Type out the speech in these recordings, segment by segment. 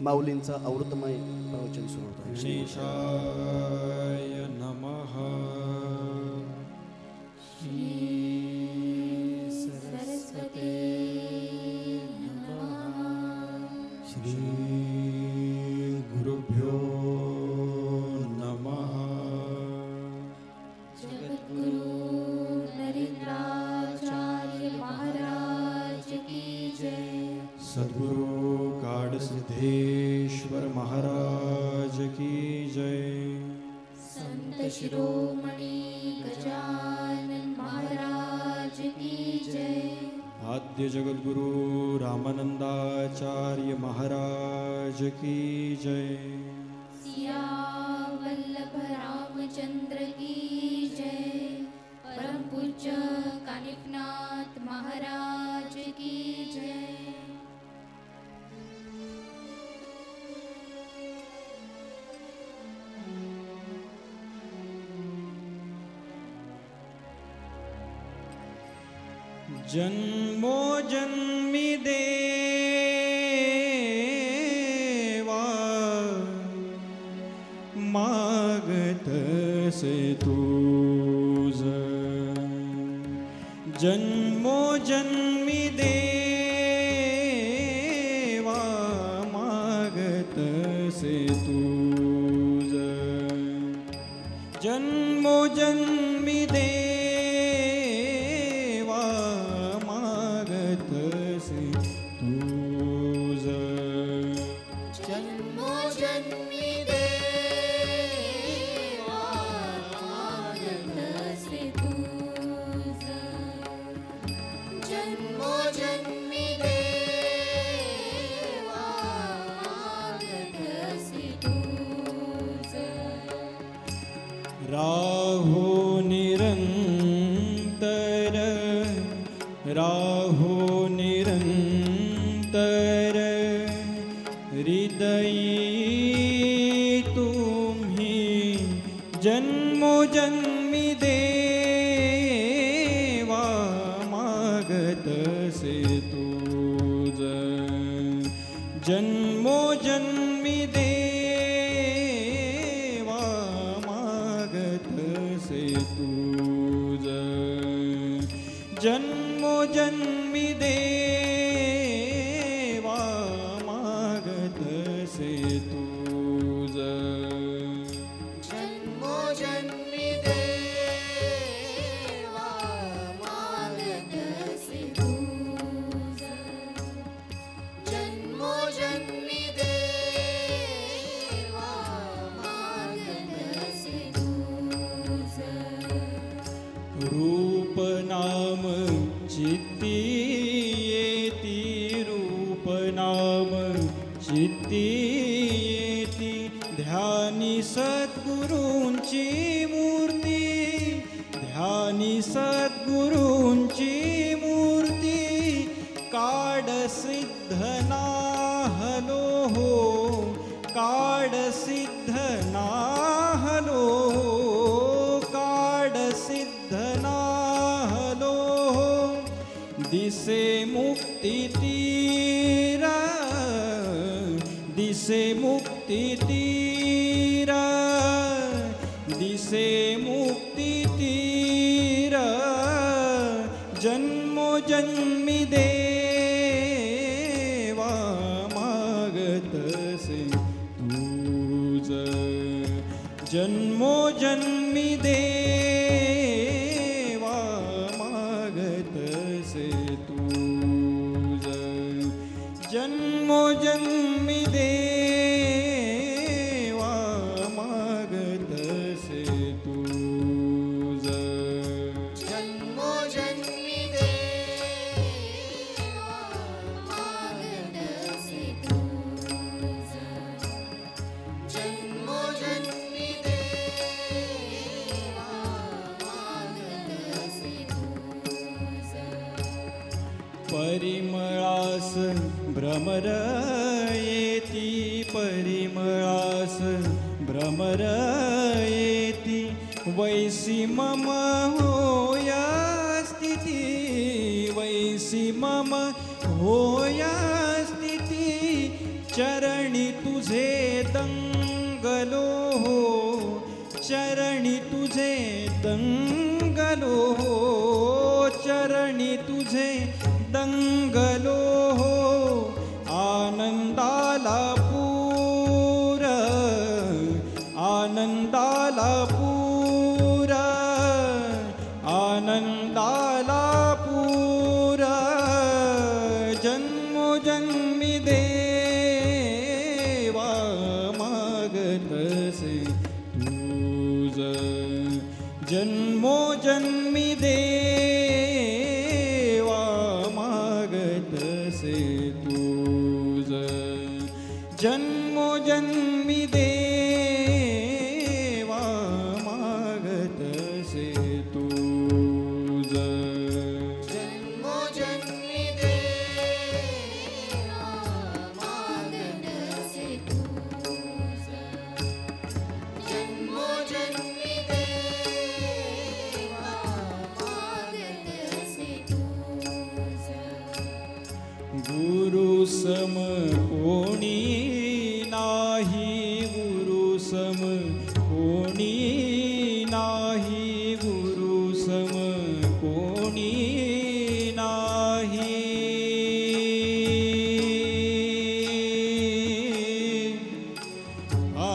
माऊलींचा अमृतमय प्रवचन सुरू होतं. शेषाय नमः. श्री सरस्वती नमः. श्री गुरुभ्यो नमः. जगद्गुरु नरेंद्राचार्य महाराज की जय. सद्गुरु काडसिद्धेश्वर महाराज की जय. संत शिरोमणी गजानन महाराज की जय. आद्य जगद्गुरु रामानंदाचार्य महाराज की जय. सिया वल्लभ रामचंद्र की जय. परम पूज्य कानिफनाथ महाराज की जय. जन्मो जन्मी देवा मागतसे तुझ. जन्मो जन्मी देवा मागतसे तुझ. जन्मो जन्मी देवा मागतसे तुझ. जन्मो जन्मी देवा मागतसे तुझ. जन्मो जन्मी देवा मागतसे तुझ. राहो निरंतर राहो निरंतर हृदयी तुम्ही. जन्मोजन्मी देवा मागतसे तुझ. जन्मोजन्मी देवा मागतसे तुझ. जन्मोजन्मी देवा मागतसे तुझ. जन्मो जन्मी देवा मागतसे तुझ. जन्मो जन्मी देवा मागतसे तुझ. रूप नाम चित्ती येती. रूप नाम चित्ती येती. ध्यानी सद्गुरूंची मूर्ती. ध्यानी सद्गुरूंची मूर्ती. काड सिद्ध नाहलो हो. काड सिद्ध नाहलो हो. काड सिद्ध नाहलो हो. दिसे मुक्ती तीरा. दिसे मुक्ती तीरा. दिसे मुक्ती तीरा. जन्मोजन्मी देवा मागतसे तुझ. जन्मोजन्मी देवा मागतसे तुझ. जन्मोजन्मी देवा मागतसे तुझ. जन्मो जन्मी देवा मागतसे तुझ. जन्मो जन्मी देवा मागतसे तुझ. परिमळास भ्रमर येती. परिमळास भ्रमर येती. वैसी मम होया स्थिती. वैसी मम होया स्थिती. चरणी तुझे दंगलो हो, चरणी तुझे दंगलो हो, चरणी तुझे दंगलो हो, आनंदाला पूर, आनंदाला पूर, आनंदाला पूर, जन्मोजन्मी देवा मागतसे तुझ, जन्मोजन्मी देवा मागतसे तुझ, जन्मोजन्मी देवा मागतसे तुझ, जन्मोजन्मी देवा मागतसे तुझ, जन्मोजन्मी देवा मागतसे तुझ. गुरु सम कोणी नाही, गुरु सम कोणी नाही, गुरु सम कोणी नाही. आ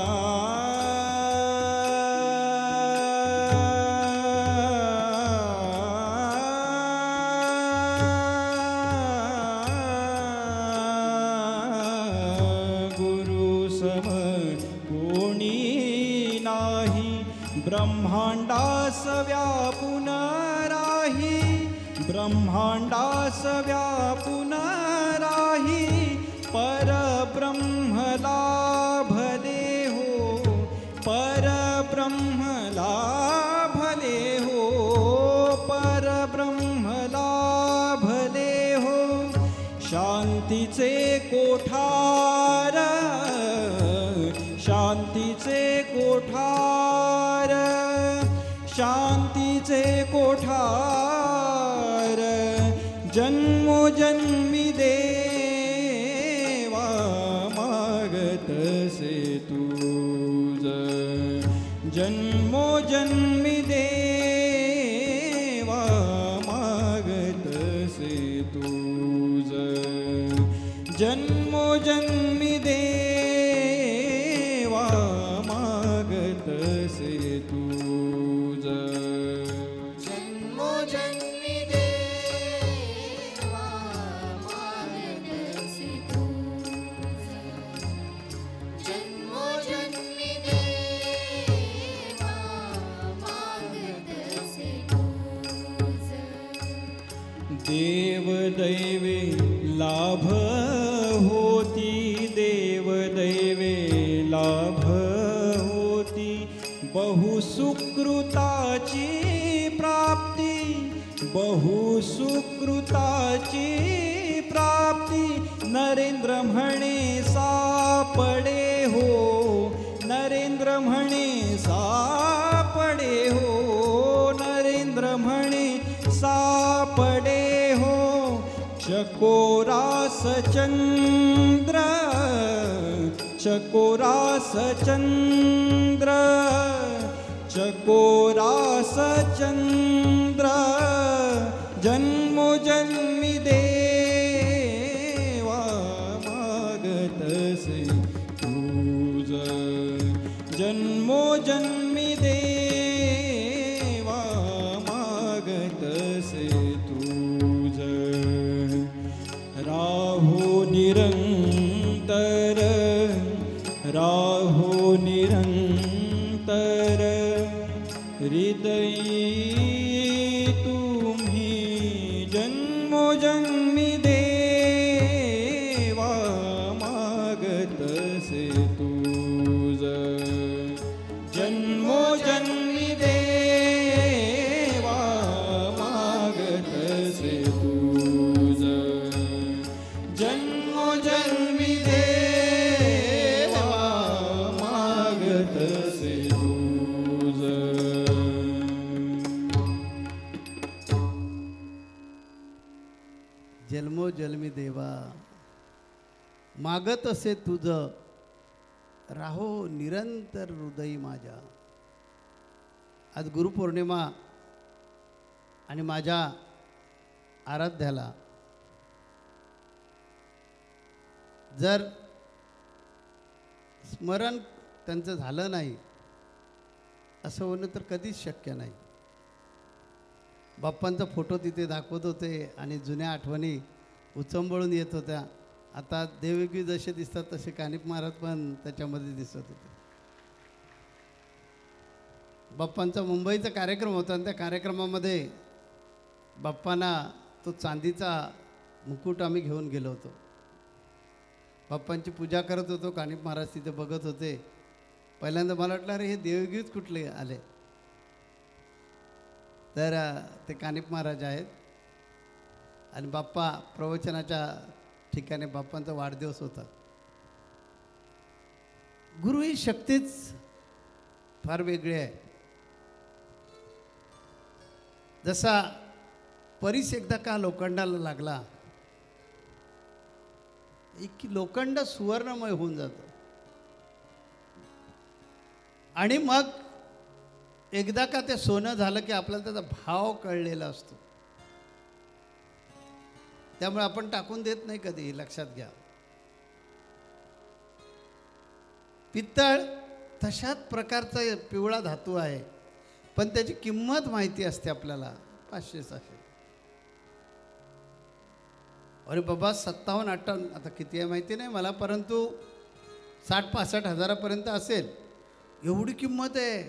गुरु सम कोणी नाही, ब्रह्मांडास व्यापून राही, ब्रह्मांडास व्यापून राही, परब्रह्म लाभले हो, परब्रह्म लाभले हो, परब्रह्म लाभले हो, शांतीचे कोठार, शांतीचे कोठार, शांतीचे कोठार, जन्मोजन्मी देवा मागतसे तुझ, जन्मोजन्मी देवा मागतसे तुझ, जन्मोजन्मी देवा मागतसे तुझ, जन्मोजन्मी देवा मागतसे तुझ, जन्मोजन्मी देवा मागतसे तुझ. देवदैवे लाभ होती, देवदैवे लाभ होती, बहुसुकृताची प्राप्ती, बहुसुकृताची प्राप्ती, नरेंद्र म्हणे सापडे हो, नरेंद्र म्हणे सापडे हो, नरेंद्र म्हणे सापडे हो, चकोरास चंद्र, चकोरास चंद्र, चकोरास चंद्र, जन्मोजन्मी देवा मागतसे तुझ, जन्मोजन्मी देवा मागतसे तुझ. राहो निरंतर, राहो निरंतर, हृदयी तुम्ही जन्मोजन्मी देवा मागतसे तुझ, जन्मोजन्मी देवा मागतसे तुझ, जन्मोजन्मी देवा मागतसे तुझ. जन्मोजन्मी देवा मागत असे तुझं राहो निरंतर हृदयी माझ्या. आज गुरुपौर्णिमा आणि माझ्या आराध्याला जर स्मरण त्यांचं झालं नाही असं होणं तर कधीच शक्य नाही. बाप्पांचा फोटो तिथे दाखवत होते आणि जुन्या आठवणी उचंबळून येत होत्या. आता देवगी जसे दिसतात तसे कानिप महाराज पण त्याच्यामध्ये दिसत होते. बाप्पांचा मुंबईचा कार्यक्रम होता आणि त्या कार्यक्रमामध्ये बाप्पांना तो चांदीचा मुकुट आम्ही घेऊन गेलो होतो. बाप्पांची पूजा करत होतो. कानिप महाराज तिथे बघत होते. पहिल्यांदा मला वाटलं अरे हे देवगीच कुठले आले, तर ते कानिप महाराज आहेत. आणि बाप्पा प्रवचनाच्या ठिकाणी बाप्पांचा वाढदिवस होता. गुरु ही शक्तीच फार वेगळी आहे. जसा परीस एकदा का लोखंडाला लागला की लोखंड सुवर्णमय होऊन जातं. आणि मग एकदा का ते सोनं झालं की आपल्याला त्याचा भाव कळलेला असतो. त्यामुळे आपण टाकून देत नाही कधी, लक्षात घ्या. पित्तळ तशाच प्रकारचा पिवळा धातू आहे, पण त्याची किंमत माहिती असते आपल्याला 500-600. अरे बाबा 57-58 आता किती आहे माहिती नाही मला, परंतु 60-65 हजारापर्यंत असेल. एवढी किंमत आहे.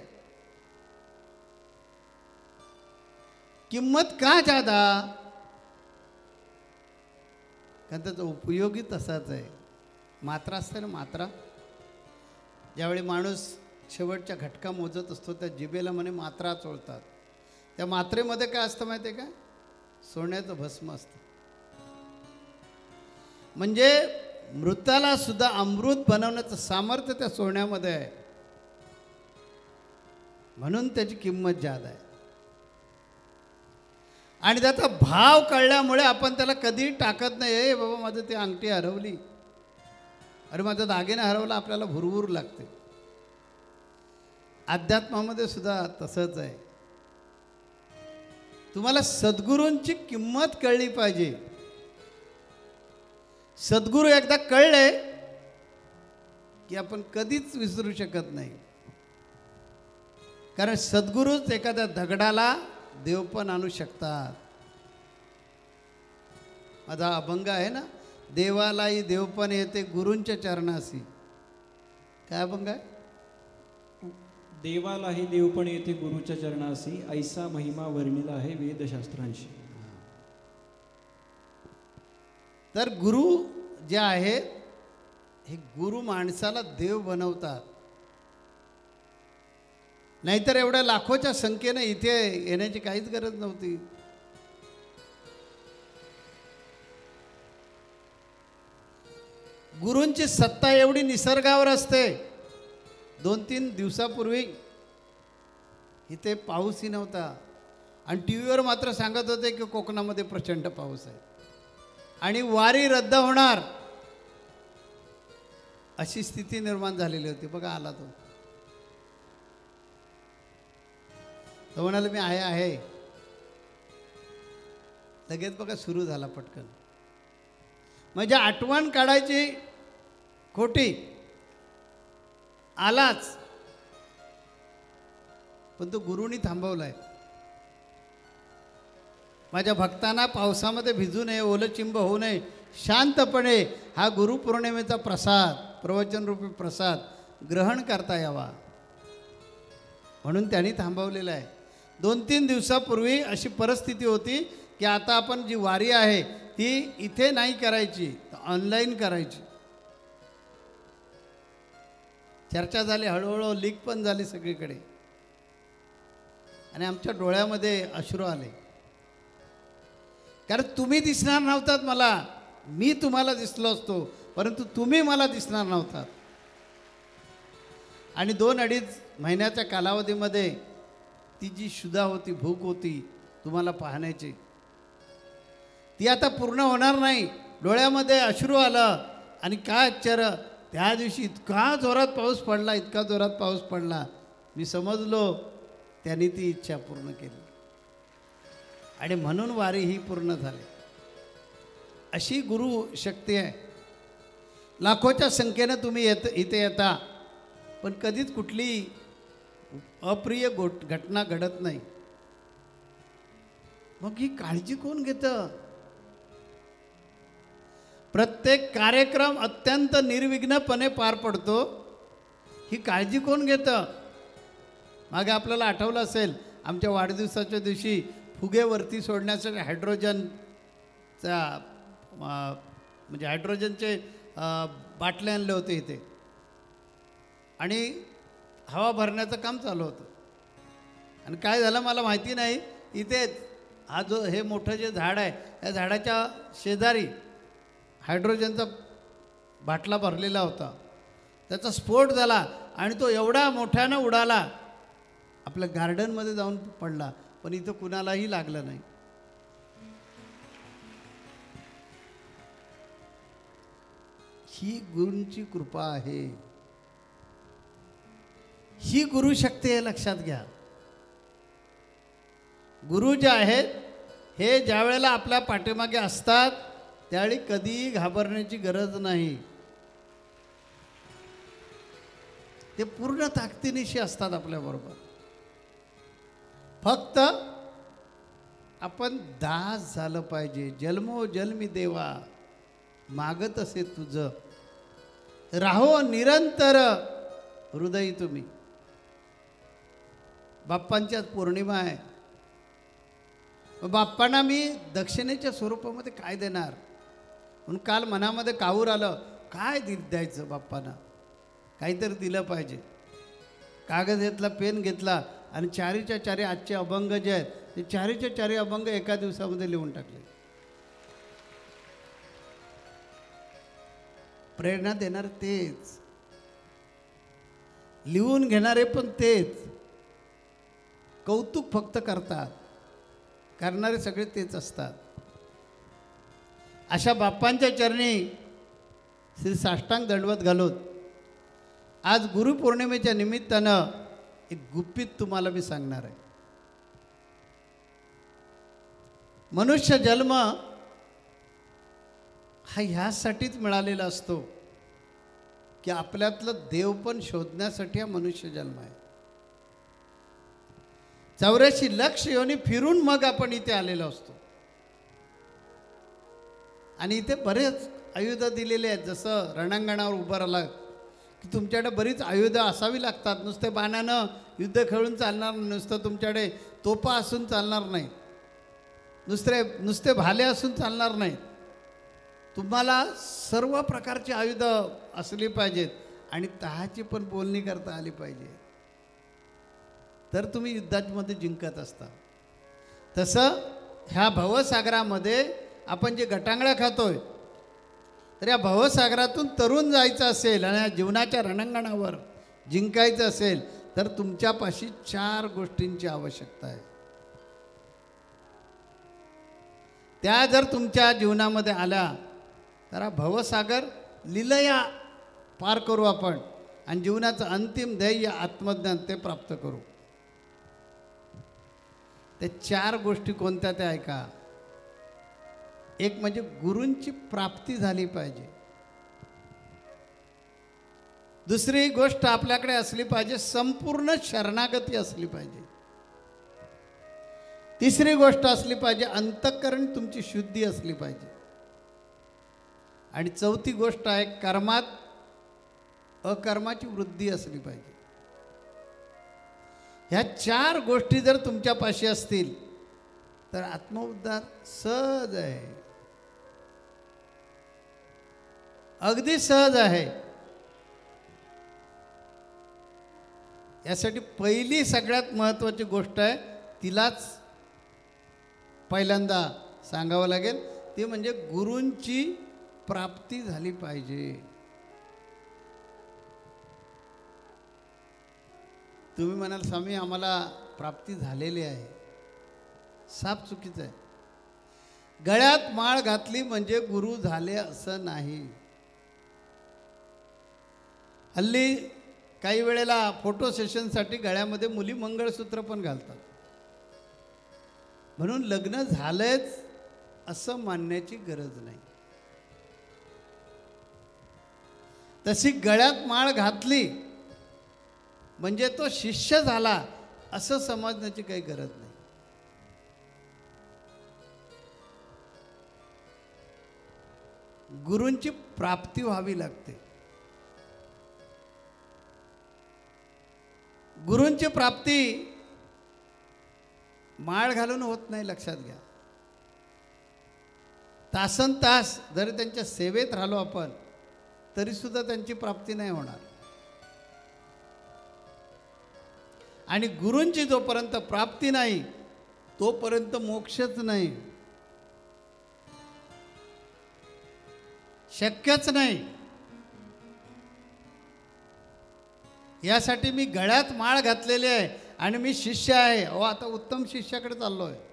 किंमत का जादा? कारण त्याचा उपयोगही तसाच आहे. मात्रा असते ना, मात्रा. ज्यावेळी माणूस शेवटच्या घटका मोजत असतो त्या जिभेला म्हणे मात्रा चोळतात. त्या मात्रेमध्ये काय असतं माहिती आहे का? सोन्याचं भस्म असतं. म्हणजे मृताला सुद्धा अमृत बनवण्याचं सामर्थ्य त्या सोन्यामध्ये आहे. म्हणून त्याची किंमत जादा आहे. आणि त्याचा भाव कळल्यामुळे आपण त्याला कधी टाकत नाही. ए बाबा माझं ती अंगठी हरवली, अरे माझा दागिना हरवला, आपल्याला भुरभुर लागते. अध्यात्मामध्ये सुद्धा तसंच आहे. तुम्हाला सद्गुरूंची किंमत कळली पाहिजे. सद्गुरू एकदा कळले की आपण कधीच विसरू शकत नाही. कारण सद्गुरूच एखाद्या दगडाला देवपण आणू शकतात. माझा अभंग आहे ना, देवालाही देवपण येते गुरूंच्या चरणासी. काय अभंग आहे? देवालाही देवपण येते गुरुच्या चरणासी, ऐसा महिमा वर्णिला आहे वेदशास्त्रांशी. तर गुरु जे आहेत हे गुरु माणसाला देव बनवतात. नाहीतर एवढ्या लाखोच्या संख्येने इथे येण्याची काहीच गरज नव्हती. गुरूंची सत्ता एवढी निसर्गावर असते. 2-3 दिवसापूर्वी इथे पाऊसही नव्हता आणि टी व्हीवर मात्र सांगत होते की कोकणामध्ये प्रचंड पाऊस आहे आणि वारी रद्द होणार अशी स्थिती निर्माण झालेली होती. बघा आला तो म्हणाला मी आहे. लगेच बघा सुरू झाला पटकन. म्हणजे आठवण काढायची खोटी, आलाच, पण तो गुरुनी थांबवलाय. माझ्या भक्तांना पावसामध्ये भिजू नये, ओलचिंब होऊ नये, शांतपणे हा गुरुपौर्णिमेचा प्रसाद, प्रवचनरूपी प्रसाद ग्रहण करता यावा म्हणून त्यांनी थांबवलेला आहे. 2-3 दिवसापूर्वी अशी परिस्थिती होती की आता आपण जी वारी आहे ती इथे नाही करायची, ऑनलाईन करायची. चर्चा झाली, हळूहळू लीक पण झाली सगळीकडे आणि आमच्या डोळ्यामध्ये अश्रू आले. कारण तुम्ही दिसणार नव्हतात मला, मी तुम्हाला दिसलो असतो, परंतु तुम्ही मला दिसणार नव्हतात. आणि 2-2.5 महिन्याच्या कालावधीमध्ये ती जी क्षुधा होती, भूक होती तुम्हाला पाहण्याची, ती आता पूर्ण होणार नाही. डोळ्यामध्ये अश्रू आलं आणि काय आश्चर्य, त्या दिवशी इतका जोरात पाऊस पडला, इतका जोरात पाऊस पडला, मी समजलो त्यांनी ती इच्छा पूर्ण केली आणि म्हणून वारी ही पूर्ण झाली. अशी गुरु शक्ती आहे. लाखोच्या संख्येनं तुम्ही इथे येता, पण कधीच कुठली अप्रिय घटना घडत नाही. मग ही काळजी कोण घेतं? प्रत्येक कार्यक्रम अत्यंत निर्विघ्नपणे पार पडतो, ही काळजी कोण घेतं? मागे आपल्याला आठवलं असेल, आमच्या वाढदिवसाच्या दिवशी फुगेवरती सोडण्यासाठी हायड्रोजनचा म्हणजे हायड्रोजनचे बाटले आणले होते इथे आणि हवा भरण्याचं काम चालू होतं. आणि काय झालं मला माहिती नाही, इथेच हा जो हे मोठं जे झाड आहे, या झाडाच्या शेजारी हायड्रोजनचा बाटला भरलेला होता. त्याचा स्फोट झाला आणि तो एवढा मोठ्यानं उडाला, आपल्या गार्डनमध्ये जाऊन पडला, पण इथं कुणालाही लागलं नाही. ही गुरूंची कृपा आहे, ही गुरुशक्ती आहे, लक्षात घ्या. गुरु जे आहेत हे ज्या वेळेला आपल्या पाठीमागे असतात त्यावेळी कधीही घाबरण्याची गरज नाही. ते पूर्ण ताकदीनिशी असतात आपल्याबरोबर. फक्त आपण दास झालं पाहिजे. जन्मोजन्मी देवा मागत असे तुझं, राहो निरंतर हृदयी तुम्ही. बाप्पांच्याच पौर्णिमा आहे. बाप्पांना मी दक्षिणेच्या स्वरूपामध्ये काय देणार म्हणून काल मनामध्ये काहूर आलं, काय द्यायचं बाप्पांना, काहीतरी दिलं पाहिजे. कागद घेतला, पेन घेतला आणि चारीच्या चारी आजचे अभंग जे आहेत ते चारीच्या चारी अभंग एका दिवसामध्ये लिहून टाकले. प्रेरणा देणार तेच, लिहून घेणारे पण तेच, कौतुक फक्त करतात, करणारे सगळे तेच असतात. अशा बाप्पांच्या चरणी श्री साष्टांग दंडवत घालून आज गुरुपौर्णिमेच्या निमित्तानं एक गुपित तुम्हाला मी सांगणार आहे. मनुष्य जन्म हा ह्यासाठीच मिळालेला असतो की आपल्यातलं देवपण शोधण्यासाठी हा मनुष्य जन्म आहे. 84 लक्ष योनी फिरून मग आपण इथे आलेलो असतो. आणि इथे बरेच आयुध दिलेले आहेत. जसं रणांगणावर उभं राहिला की तुमच्याकडे बरीच आयुधं असावी लागतात. नुसते बाणानं युद्ध खेळून चालणार नाही, नुसतं तुमच्याकडे तोफा असून चालणार नाही, नुसते भाले असून चालणार नाही. तुम्हाला सर्व प्रकारची आयुधं असली पाहिजेत आणि तहाची पण बोलणी करता आली पाहिजे, तर तुम्ही युद्धामध्ये जिंकत असता. तसं ह्या भवसागरामध्ये आपण जे गटांगळ्या खातोय, तर या भवसागरातून तरुण जायचं असेल आणि या जीवनाच्या रणांगणावर जिंकायचं असेल तर तुमच्यापाशी 4 गोष्टींची आवश्यकता आहे. त्या जर तुमच्या जीवनामध्ये आल्या तर हा भवसागर लीलया पार करू आपण आणि जीवनाचं अंतिम ध्येय आत्मज्ञान ते प्राप्त करू. ते 4 गोष्टी कोणत्या त्या ऐका. एक म्हणजे गुरूंची प्राप्ती झाली पाहिजे. दुसरी गोष्ट आपल्याकडे असली पाहिजे, संपूर्ण शरणागती असली पाहिजे. तिसरी गोष्ट असली पाहिजे, अंतःकरण तुमची शुद्धी असली पाहिजे. आणि चौथी गोष्ट आहे, कर्मात अकर्माची वृद्धी असली पाहिजे. ह्या 4 गोष्टी जर तुमच्यापाशी असतील तर आत्मउद्धार सहज आहे, अगदी सहज आहे. यासाठी पहिली सगळ्यात महत्त्वाची गोष्ट आहे, तिलाच पहिल्यांदा सांगावं लागेल, ती म्हणजे गुरूंची प्राप्ती झाली पाहिजे. तुम्ही म्हणाल स्वामी आम्हाला प्राप्ती झालेली आहे. साप चुकीचं आहे. गळ्यात माळ घातली म्हणजे गुरु झाले असं नाही. हल्ली काही वेळेला फोटो सेशनसाठी गळ्यामध्ये मुली मंगळसूत्र पण घालतात. म्हणून लग्न झालंच असं मानण्याची गरज नाही. तशी गळ्यात माळ घातली म्हणजे तो शिष्य झाला असं समजण्याची काही गरज नाही. गुरूंची प्राप्ती व्हावी लागते. गुरूंची प्राप्ती माळ घालून होत नाही, लक्षात घ्या. तासन तास जरी त्यांच्या सेवेत राहिलो आपण तरी सुद्धा त्यांची प्राप्ती नाही होणार. आणि गुरूंची जोपर्यंत प्राप्ती नाही तोपर्यंत मोक्षच नाही, शक्यच नाही. यासाठी मी गळ्यात माळ घातलेली आहे आणि मी शिष्य आहे. आता उत्तम शिष्याकडे चाललो आहे.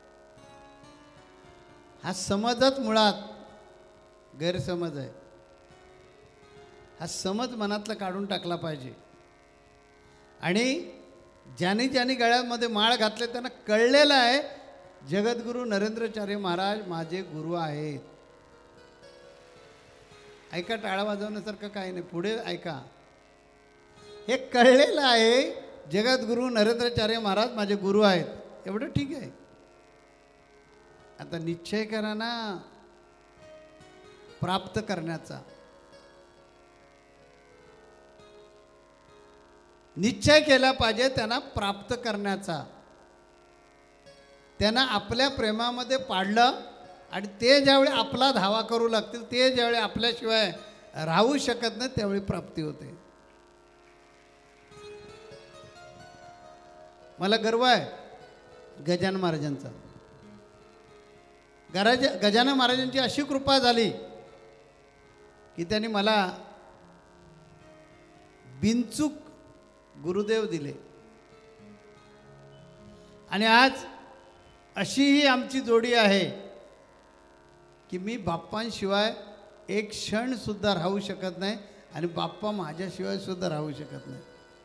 हा समजच मुळात गैरसमज आहे. हा समज मनातला काढून टाकला पाहिजे. आणि ज्यांनी ज्यांनी गळ्यामध्ये माळ घातले त्यांना कळलेलं आहे जगद्गुरू नरेंद्राचार्य महाराज माझे गुरु आहेत. ऐका, टाळा वाजवण्यासारखं काही नाही, पुढे ऐका. हे कळलेलं आहे जगद्गुरू नरेंद्राचार्य महाराज माझे गुरु आहेत, एवढं ठीक आहे. आता निश्चय करा ना प्राप्त करण्याचा. निश्चय केला पाहिजे त्यांना प्राप्त करण्याचा. त्यांना आपल्या प्रेमामध्ये पाडलं आणि ते ज्यावेळी आपला धावा करू लागतील, ते ज्यावेळी आपल्याशिवाय राहू शकत नाही, त्यावेळी प्राप्ती होते. मला गर्व आहे गजानन महाराजांचा. गजानन महाराजांची अशी कृपा झाली की त्यांनी मला बिनचूक गुरुदेव दिले. आणि आज अशीही आमची जोडी आहे की मी बाप्पांशिवाय एक क्षण सुद्धा राहू शकत नाही आणि बाप्पा माझ्याशिवाय सुद्धा राहू शकत नाही.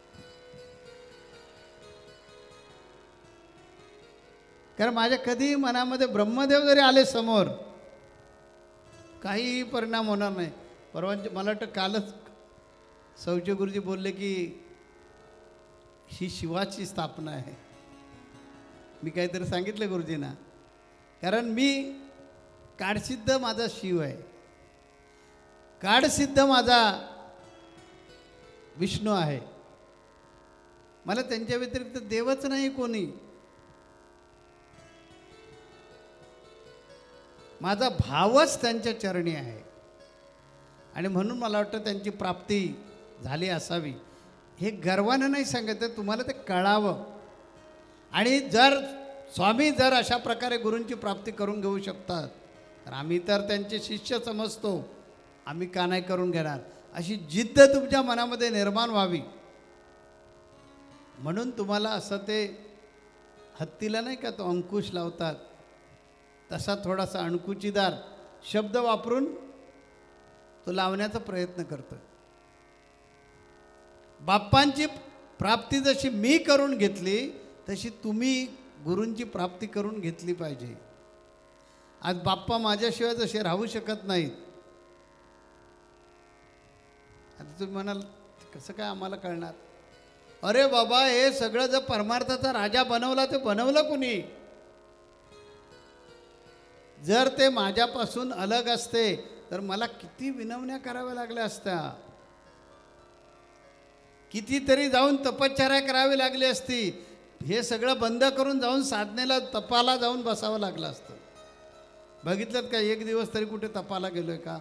कारण माझ्या कधीही मनामध्ये ब्रह्मदेव जरी आले समोर काहीही परिणाम होणार नाही. परवांचे मला वाटतं कालच सौचे गुरुजी बोलले की ही शिवाची स्थापना आहे. मी काहीतरी सांगितलं गुरुजींना, कारण मी काळसिद्ध माझा शिव आहे, काळसिद्ध माझा विष्णू आहे. मला त्यांच्या व्यतिरिक्त देवच नाही कोणी. माझा भावच त्यांच्या चरणी आहे. आणि म्हणून मला वाटतं त्यांची प्राप्ती झाली असावी. हे गर्वानं नाही सांगत आहे, तुम्हाला ते कळावं. आणि जर स्वामी जर अशा प्रकारे गुरूंची प्राप्ती करून घेऊ शकतात तर आम्ही तर त्यांचे शिष्य समजतो, आम्ही का नाही करून घेणार. अशी जिद्द तुमच्या मनामध्ये निर्माण व्हावी म्हणून तुम्हाला असं ते हत्तीला नाही का तो अंकुश लावतात तसा थोडासा अणकुचीदार शब्द वापरून तो लावण्याचा प्रयत्न करतो. बाप्पांची प्राप्ती जशी मी करून घेतली तशी तुम्ही गुरूंची प्राप्ती करून घेतली पाहिजे. आज बाप्पा माझ्याशिवाय जसे राहू शकत नाहीत. आता तुम्ही म्हणाल कसं काय आम्हाला कळणार. अरे बाबा, हे सगळं जर परमार्थाचा राजा बनवला ते बनवलं कुणी. जर ते माझ्यापासून अलग असते तर मला किती विनवण्या कराव्या लागल्या असत्या, कितीतरी जाऊन तपश्चर्या करावी लागली असती. हे सगळं बंद करून जाऊन साधनेला तपाला जाऊन बसावं लागलं असतं. बघितलं का एक दिवस तरी कुठे तपाला गेलोय का.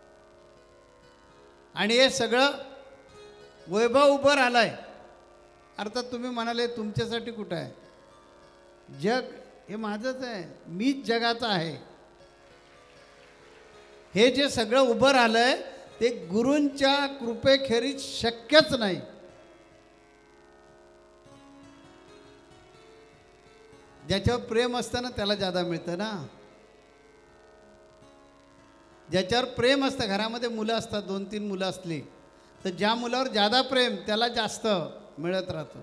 आणि हे सगळं वैभव उभं राहिलंय. अर्थात तुम्ही म्हणाले तुमच्यासाठी कुठं आहे. जग हे माझंच आहे, मीच जगाचा आहे. हे जे सगळं उभं राहिलंय ते गुरूंच्या कृपेखेरीज शक्यच नाही. ज्याच्यावर प्रेम असतं ना त्याला जादा मिळतं ना. ज्याच्यावर प्रेम असतं, घरामध्ये मुलं असतात, 2-3 मुलं असली तर ज्या मुलावर जादा प्रेम त्याला जास्त मिळत राहतं.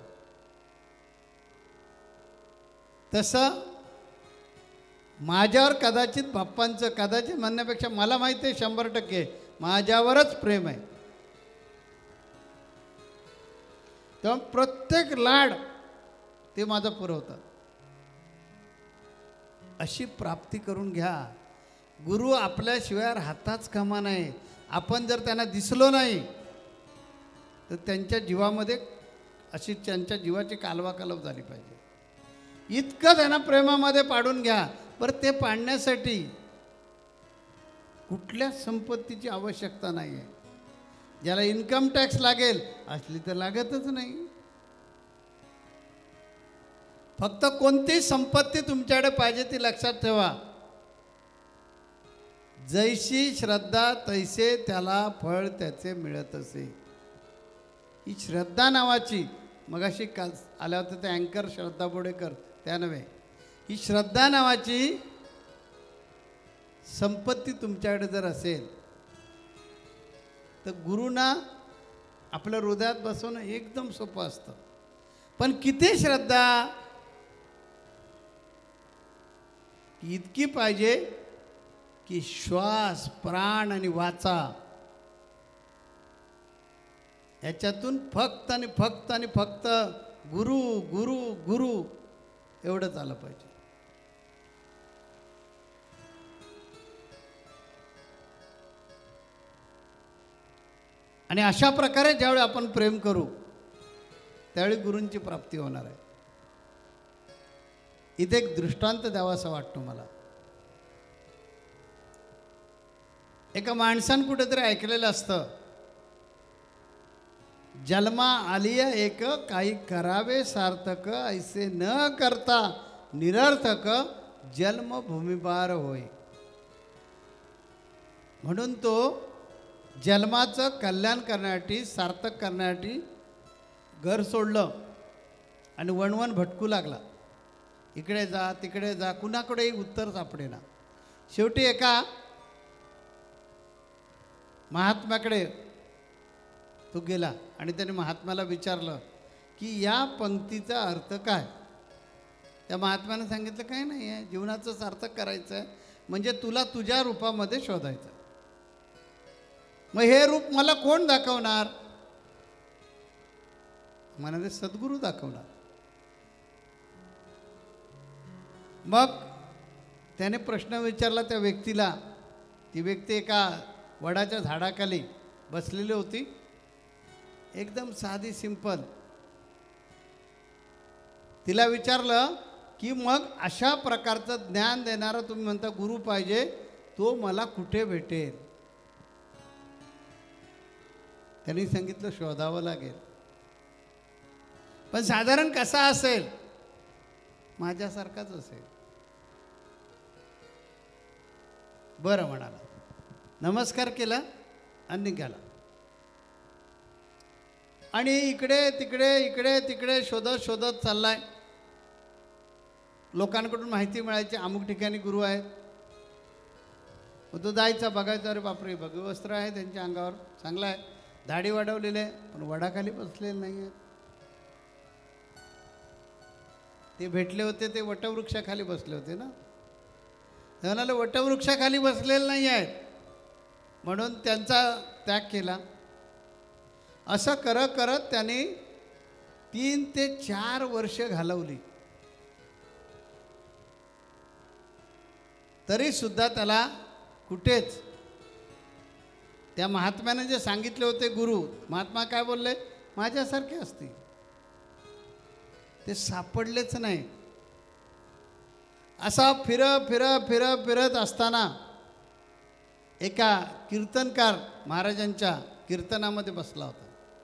तसं माझ्यावर कदाचित बाप्पांचं, कदाचित म्हणण्यापेक्षा मला माहिती आहे 100% माझ्यावरच प्रेम आहे. तेव्हा प्रत्येक लाड ते माझं पुरवतात. अशी प्राप्ती करून घ्या. गुरु आपल्याशिवाय राहताच कामा नये. आपण जर त्यांना दिसलो नाही तर त्यांच्या जीवामध्ये अशी त्यांच्या जीवाची कालवाकालव झाली पाहिजे. इतकं त्यांना प्रेमामध्ये पाडून घ्या. बरं, ते पाडण्यासाठी कुठल्या संपत्तीची आवश्यकता नाही आहे. ज्याला इन्कम टॅक्स लागेल असली तर लागतच नाही. फक्त कोणती संपत्ती तुमच्याकडे पाहिजे ती लक्षात ठेवा. जैशी श्रद्धा तैसे त्याला फळ त्याचे मिळत असे. ही श्रद्धा नावाची, मगाशी काल आल्या होत्या त्या अँकर श्रद्धा बोडेकर, त्या नव्हे, ही श्रद्धा नावाची संपत्ती तुमच्याकडे जर असेल तर गुरुंना आपल्या हृदयात बसवणं एकदम सोपं असतं. पण किती श्रद्धा इतकी पाहिजे की श्वास, प्राण आणि वाचा याच्यातून फक्त आणि फक्त आणि फक्त गुरु गुरु गुरु एवढंच आलं पाहिजे. आणि अशा प्रकारे ज्यावेळी आपण प्रेम करू त्यावेळी गुरूंची प्राप्ती होणार आहे. इथे एक दृष्टांत द्यावा असं वाटतं मला. एका माणसानं कुठेतरी ऐकलेलं असतं, जन्मा आलिया एक काही करावे सार्थक, ऐसे न करता निरर्थक जन्मभूमीपार होय. म्हणून तो जन्माचं कल्याण करण्यासाठी, सार्थक करण्यासाठी घर सोडलं आणि वणवण भटकू लागला. इकडे जा तिकडे जा, कुणाकडेही उत्तर सापडेना. शेवटी एका महात्म्याकडे तो गेला आणि त्याने महात्म्याला विचारलं की या पंक्तीचा अर्थ काय. त्या महात्म्यानं सांगितलं काय नाही आहे, जीवनाचं सार्थक करायचं आहे म्हणजे तुला तुझ्या रूपामध्ये शोधायचं. मग हे रूप मला कोण दाखवणार. म्हणाले सद्गुरू दाखवणार. मग त्याने प्रश्न विचारला त्या व्यक्तीला. ती व्यक्ती एका वडाच्या झाडाखाली बसलेली होती, एकदम साधी सिंपल. तिला विचारलं की मग अशा प्रकारचं ज्ञान देणारा तुम्ही म्हणता गुरु पाहिजे, तो मला कुठे भेटेल. त्यांनी सांगितलं शोधावं लागेल. पण साधारण कसा असेल, माझ्यासारखाच असेल. बरं म्हणाला, नमस्कार केला आणि निघाला. आणि इकडे तिकडे इकडे तिकडे शोधत शोधत चाललाय. लोकांकडून माहिती मिळायची अमुक ठिकाणी गुरु आहेत. तो जायचा, बघायचा, अरे बापरे भगवे वस्त्र आहे त्यांच्या अंगावर, चांगलं आहे, दाढी वाढवलेली आहे, पण वडाखाली बसलेले नाही आहेत. ते भेटले होते ते वटवृक्षाखाली बसले होते ना. ते म्हणाले वटवृक्षाखाली बसलेले नाही आहेत, म्हणून त्यांचा त्याग केला. असं करत करत त्यांनी 3 ते 4 वर्ष घालवली. तरी सुद्धा त्याला कुठेच त्या महात्म्याने जे सांगितले होते गुरु, महात्मा काय बोलले, माझ्यासारखे असतील, ते सापडलेच नाही. असा फिरत असताना एका कीर्तनकार महाराजांच्या कीर्तनामध्ये बसला होता.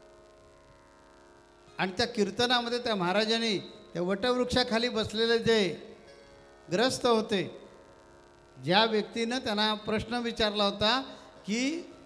आणि त्या कीर्तनामध्ये त्या महाराजांनी त्या वटवृक्षाखाली बसलेले जे ग्रस्त होते, ज्या व्यक्तीनं त्यांना प्रश्न विचारला होता की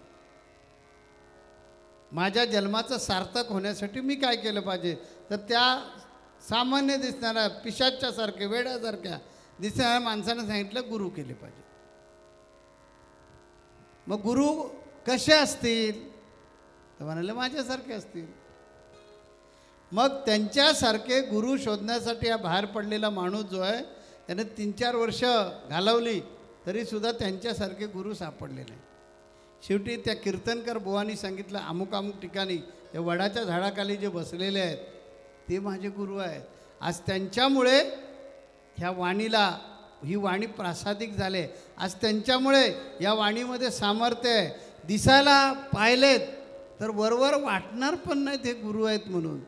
माझ्या जन्माचं सार्थक होण्यासाठी मी काय केलं पाहिजे, तर त्या सामान्य दिसणाऱ्या पिशाच्यासारखे वेड्यासारख्या दिसणाऱ्या माणसानं सांगितलं गुरु केले पाहिजे. मग गुरु कसे असतील तर म्हणाले माझ्यासारखे असतील. मग त्यांच्यासारखे गुरु शोधण्यासाठी हा बाहेर पडलेला माणूस जो आहे त्याने 3-4 वर्ष घालवली तरीसुद्धा त्यांच्यासारखे गुरु सापडले नाही. शेवटी त्या कीर्तनकर बुवांनी सांगितलं अमुक अमुक ठिकाणी ते वडाच्या झाडाखाली जे बसलेले आहेत ते माझे गुरु आहेत. आज त्यांच्यामुळे ह्या वाणीला ही वाणी प्रासादिक झाले. आज त्यांच्यामुळे या वाणीमध्ये सामर्थ्य आहे. दिसायला पाहिलेत तर वरवर वाटणार पण नाहीत हे गुरु आहेत म्हणून.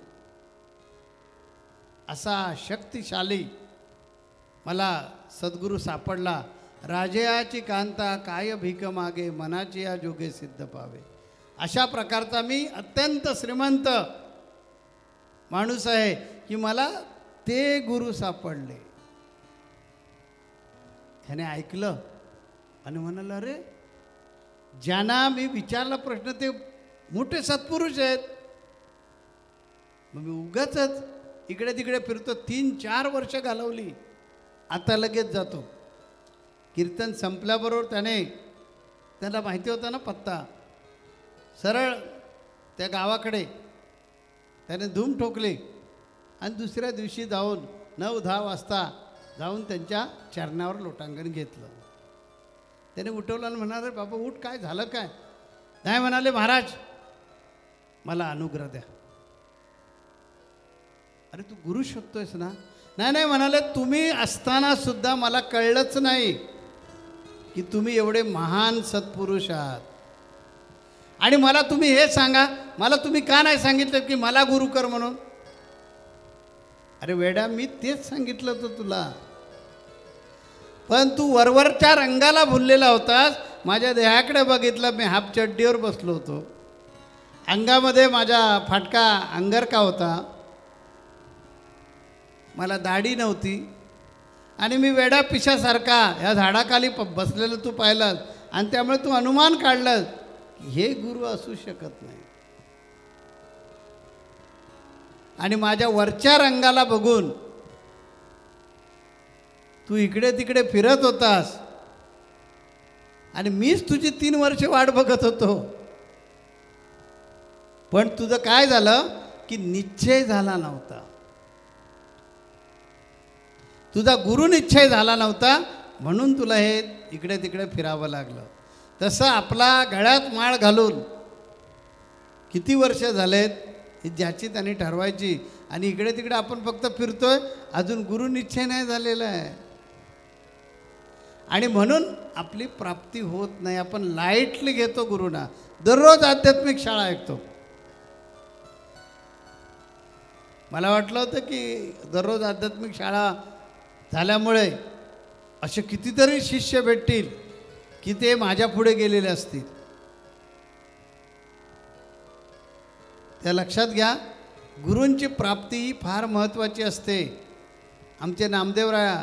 असा शक्तिशाली मला सद्गुरू सापडला. राजयाची कांता काय भीक मागे मनाची या जोगे सिद्ध पावे. अशा प्रकारचा मी अत्यंत श्रीमंत माणूस आहे की मला ते गुरु सापडले. ह्याने ऐकलं आणि म्हणाला अरे ज्यांना मी विचारला प्रश्न ते मोठे सत्पुरुष आहेत. मग मी उगाचच इकडे तिकडे फिरतो. 3-4 वर्ष घालवली. आता लगेच जातो. कीर्तन संपल्याबरोबर त्याला माहिती होता ना पत्ता. सरळ त्या गावाकडे त्याने धूम ठोकली आणि दुसऱ्या दिवशी जाऊन 9-10 वाजता जाऊन त्यांच्या चरणावर लोटांगण घेतलं. त्याने उठवलं आणि म्हणाले बाबा उठ, काय झालं काय? नाही म्हणाले महाराज मला अनुग्रह द्या. अरे तू गुरु शोधतोयस ना? नाही म्हणाले तुम्ही असताना सुद्धा मला कळलंच नाही की तुम्ही एवढे महान सत्पुरुष आहात. आणि मला तुम्ही हे सांगा, मला तुम्ही का नाही सांगितलं की मला गुरु कर म्हणून? अरे वेडा मी तेच सांगितलं होतं तुला, पण तू वरवरच्या रंगाला भुललेला होतास. माझ्या देहाकडे बघितलं, मी हाफ चड्डीवर बसलो होतो. अंगामध्ये माझा फाटका अंगरका होता, मला दाढी नव्हती आणि मी वेडा पिशासारखा ह्या झाडाखाली बसलेलं तू पाहिलं आणि त्यामुळे तू अनुमान काढलं हे गुरु असू शकत नाही. आणि माझ्या वरच्या रंगाला बघून तू इकडे तिकडे फिरत होतास आणि मीच तुझी 3 वर्षे वाट बघत होतो. पण तुझं काय झालं की निश्चय झाला नव्हता. तुझा गुरु निश्चय झाला नव्हता म्हणून तुला हे इकडे तिकडे फिरावं लागलं. तसं आपला गळ्यात माळ घालून किती वर्ष झालेत ही ज्याची त्यांनी ठरवायची आणि इकडे तिकडे आपण फक्त फिरतोय, अजून गुरु निश्चय नाही झालेला आहे. आणि म्हणून आपली प्राप्ती होत नाही. आपण लाईटली घेतो गुरुना. दररोज आध्यात्मिक शाळा ऐकतो. मला वाटलं होतं की दररोज आध्यात्मिक शाळा झाल्यामुळे असे कितीतरी शिष्य भेटतील की ते माझ्या पुढे गेलेले असतील. त्या लक्षात घ्या, गुरूंची प्राप्ती ही फार महत्त्वाची असते. आमचे नामदेवराया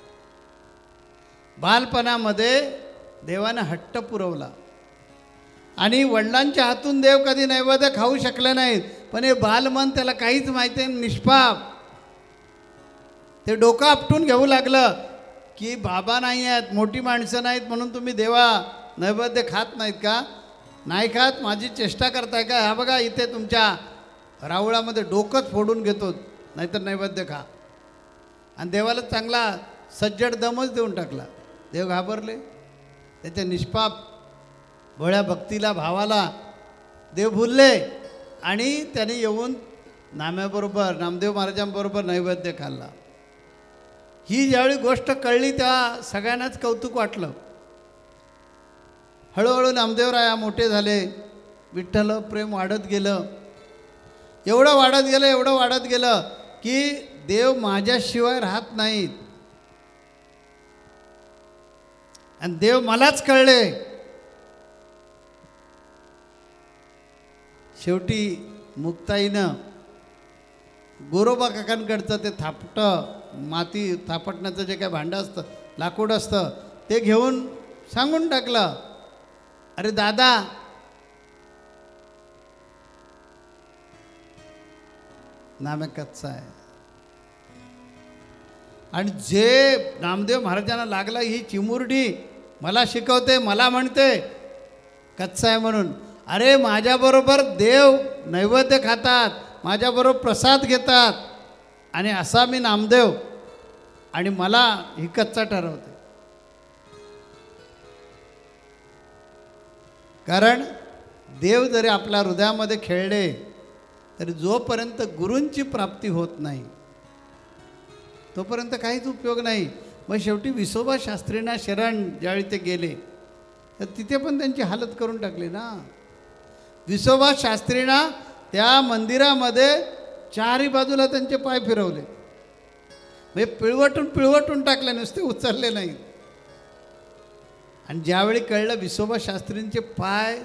बालपणामध्ये देवानं हट्ट पुरवला आणि वडिलांच्या हातून देव कधी नैवेद्य खाऊ शकले नाहीत. पण हे बालमन त्याला काहीच माहिती नाही, निष्पाप. ते डोकं आपटून घेऊ लागलं की बाबा नाही आहेत, मोठी माणसं नाहीत म्हणून तुम्ही देवा नैवेद्य खात नाहीत का? नाही खात, माझी चेष्टा करताय का? हा बघा इथे तुमच्या रावळामध्ये डोकंच फोडून घेतो, नाहीतर नैवेद्य खा. आणि देवाला चांगला सज्जड दमच देऊन टाकला. देव घाबरले. त्याच्या निष्पाप भोळ्या भक्तीला भावाला देव भुलले आणि त्याने येऊन नाम्याबरोबर नामदेव महाराजांबरोबर नैवेद्य खाल्ला. ही ज्यावेळी गोष्ट कळली तेव्हा सगळ्यांनाच कौतुक वाटलं. हळूहळू नामदेवराया मोठे झाले. विठ्ठल प्रेम वाढत गेलं. एवढं वाढत गेलं की देव माझ्याशिवाय राहत नाहीत आणि देव मलाच कळले. शेवटी मुक्ताईनं गोरोबा काकांकडचं ते माती थापटण्याचं जे काय भांडं असतं, लाकूड असतं, ते घेऊन सांगून टाकलं, अरे दादा नामे कच्चा आहे. आणि जे नामदेव महाराजांना लागला ही चिमुरडी मला शिकवते, मला म्हणते कच्चा आहे म्हणून. अरे माझ्याबरोबर देव नैवेद्य खातात, माझ्याबरोबर प्रसाद घेतात आणि असा मी नामदेव आणि मला ही कच्चा ठरवते. कारण देव जरी आपल्या हृदयामध्ये खेळले तरी जोपर्यंत गुरूंची प्राप्ती होत नाही तोपर्यंत काहीच उपयोग नाही. मग शेवटी विसोबा शास्त्रींना शरण ज्यावेळी ते गेले तर तिथे पण त्यांची हालत करून टाकली ना. विसोबा शास्त्रींना त्या मंदिरामध्ये चारही बाजूला त्यांचे पाय फिरवले, म्हणजे पिळवटून टाकले, नुसते उचलले नाही. आणि ज्यावेळी कळलं विसोबा शास्त्रींचे पाय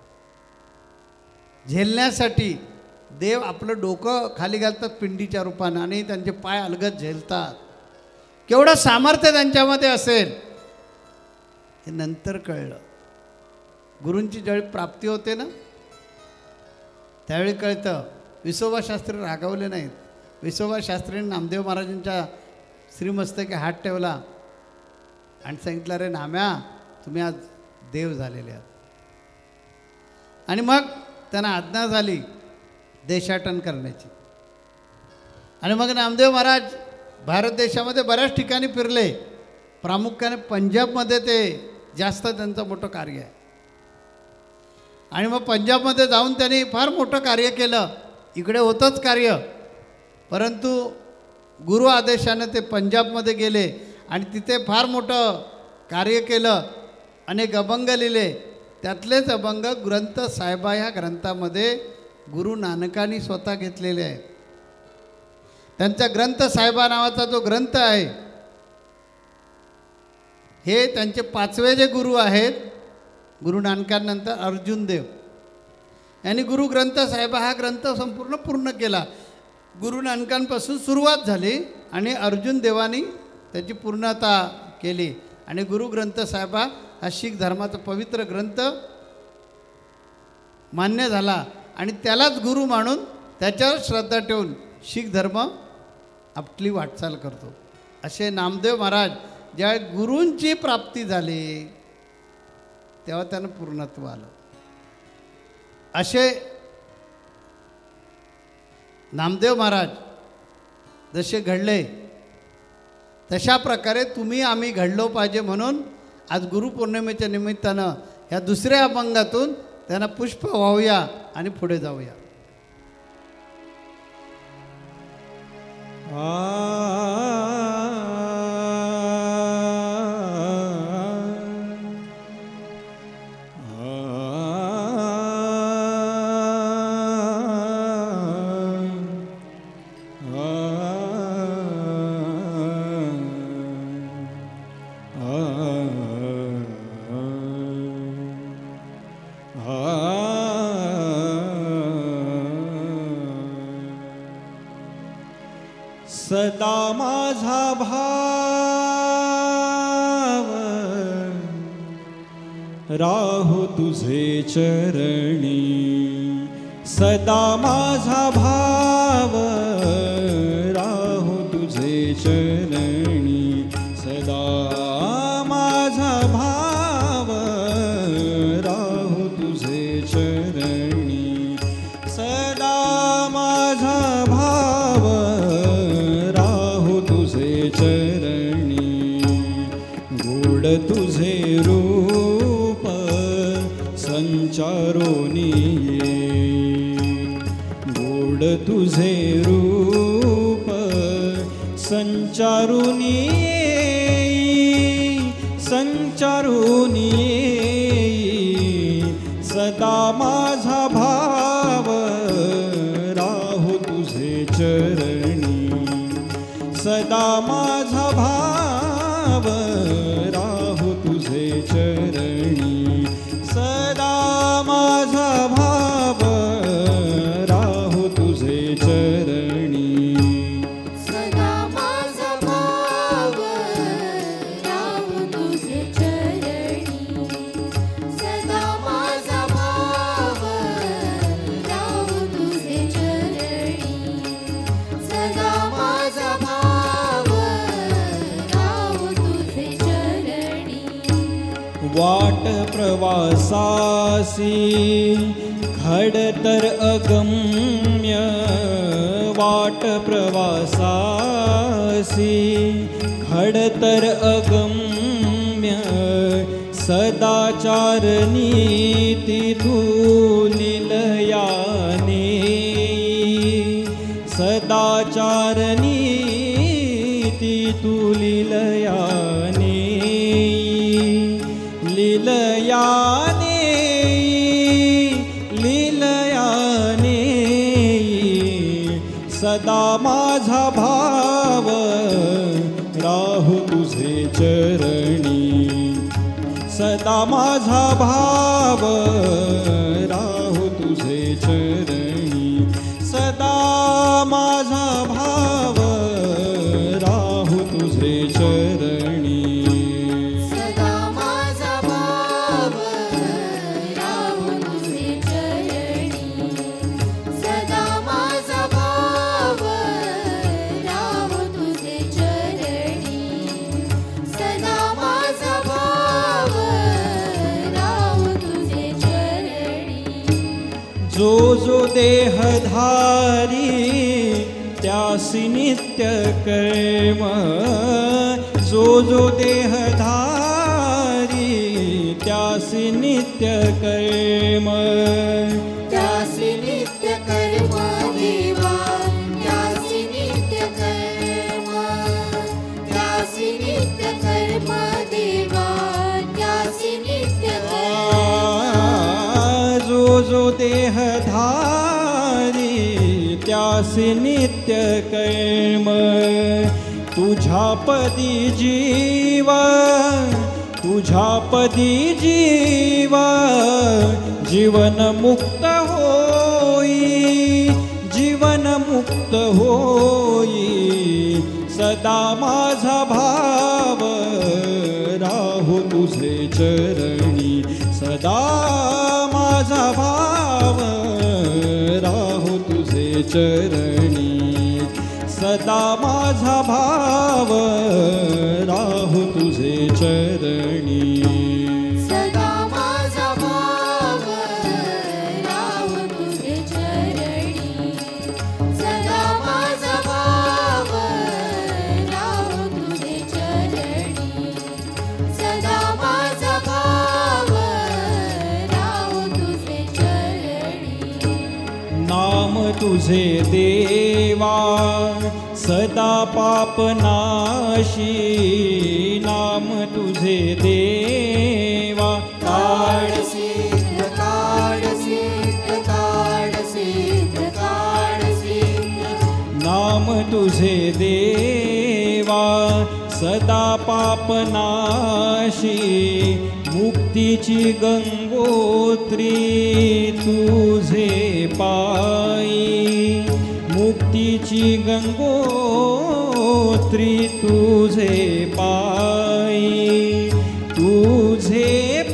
झेलण्यासाठी देव आपलं डोकं खाली घालतात पिंडीच्या रूपानं आणि त्यांचे पाय अलगद झेलतात, केवढं सामर्थ्य त्यांच्यामध्ये असेल हे नंतर कळलं. गुरूंची ज्यावेळी प्राप्ती होते ना त्यावेळी कळतं. विसोबा शास्त्री रागावले नाहीत. विसोबा शास्त्रीने नामदेव महाराजांच्या श्रीमस्तकी हात ठेवला आणि सांगितलं, अरे नाम्या तुम्ही आज देव झालेले आहात. आणि मग त्यांना आज्ञा झाली देशाटन करण्याची. आणि मग नामदेव महाराज भारत देशामध्ये बऱ्याच ठिकाणी फिरले, प्रामुख्याने पंजाबमध्ये ते जास्त त्यांचं मोठं कार्य आहे. आणि मग पंजाबमध्ये जाऊन त्यांनी फार मोठं कार्य केलं. इकडे होतंच कार्य, परंतु गुरु आदेशाने ते पंजाबमध्ये गेले आणि तिथे फार मोठं कार्य केलं. अनेक अभंग लिहिले, त्यातलेच अभंग ग्रंथ साहेबा ह्या ग्रंथामध्ये गुरु नानकांनी स्वतः घेतलेले आहे. त्यांचा ग्रंथ साहेबा नावाचा जो ग्रंथ आहे हे त्यांचे पाचवे जे गुरु आहेत गुरु नानकांनंतर अर्जुन देव यांनी गुरु ग्रंथ साहेबा हा ग्रंथ संपूर्ण पूर्ण केला. गुरु नानकांपासून सुरुवात झाली आणि अर्जुन देवानी त्याची पूर्णता केली. आणि गुरु ग्रंथ साहेबा हा शीख धर्माचा पवित्र ग्रंथ मान्य झाला आणि त्यालाच गुरु मानून त्याच्यावर श्रद्धा ठेवून शीख धर्म आपली वाटचाल करतो. असे नामदेव महाराज ज्या गुरूंची प्राप्ती झाली तेव्हा त्यांना पूर्णत्व आलं. असे नामदेव महाराज जसे घडले तशा प्रकारे तुम्ही आम्ही घडलो पाहिजे, म्हणून आज गुरुपौर्णिमेच्या निमित्तानं ह्या दुसऱ्या अभंगातून त्यांना पुष्प वाहूया आणि पुढे जाऊया. सदा माझा भाव राहू तुझे चरणी, सदा माझा भाव राहू तुझे चरणी, सदा माझा भाव राहू तुझे चरणी, सदा माझा भाव राहू तुझे चरणी. गोड तुझे रूप संचारोनी ये, गोड तुझे रूप संचारुनी संचारुनी, सदा माझा भाव राहू तुझे चरणी, सदा माझा भाव राहू तुझे चरणी, सदा माझा भाव राहू तुझे चरणी. सदा माझा भाव राहू तुझे चरणी, सदा माझा भाव राहू तुझे चरणी, सदा माझा भाव राहू तुझे चरणी. वाट प्रवासासी खडतर अगम्य वाट प्रवासासी खडतर अगम्य सदाचार नीती धूलिलयाने सदाचार नीती धूलिलयाने लीलयाने लीलयाने सदा माझा भाव राहू तुझे चरणी सदा माझा भाव राहू तुझे चरणी सदा माझा भाव राहू तुझे चरणी सदा माझा भाव राहू तुझे चरणी सदा माझा भाव राहू तुझे चरणी सदा माझा भाव राहू तुझे चरणी जो जो देहधारी त्यासी नित्य कर्म जो जो देहधारी त्यासी नित्य कर्म त्यासी नित्य कर्म देवा त्यासी नित्य कर्म त्यासी नित्य कर्म देवा त्यासी नित्य कर्म जो जो देहधारी त्यासी नित्य कर्म तुझ्या पदी जीव तुझ्या पदी जीव जीवन मुक्त होई जीवन मुक्त होई सदा माझा भाव राहू तुझे चरणी सदा माझा भाव राहू तुझे चरणी सदा माझा भाव राहू तुझे चरणी सदा माझा भाव राहू तुझे चरणी सदा माझा भाव राहू तुझे चरणी सदा माझा भाव राहू तुझे चरणी नाम तुझे देवा सदा पापनाशी नाम तुझे देवा काळ सिद्ध काळ सिद्ध काळ सिद्ध काळ सिद्ध नाम तुझे देवा सदा पापनाशी मुक्तीची गंगोत्री तुझे पायी मुक्तीची गंगोत्री तुझे पायी तुझे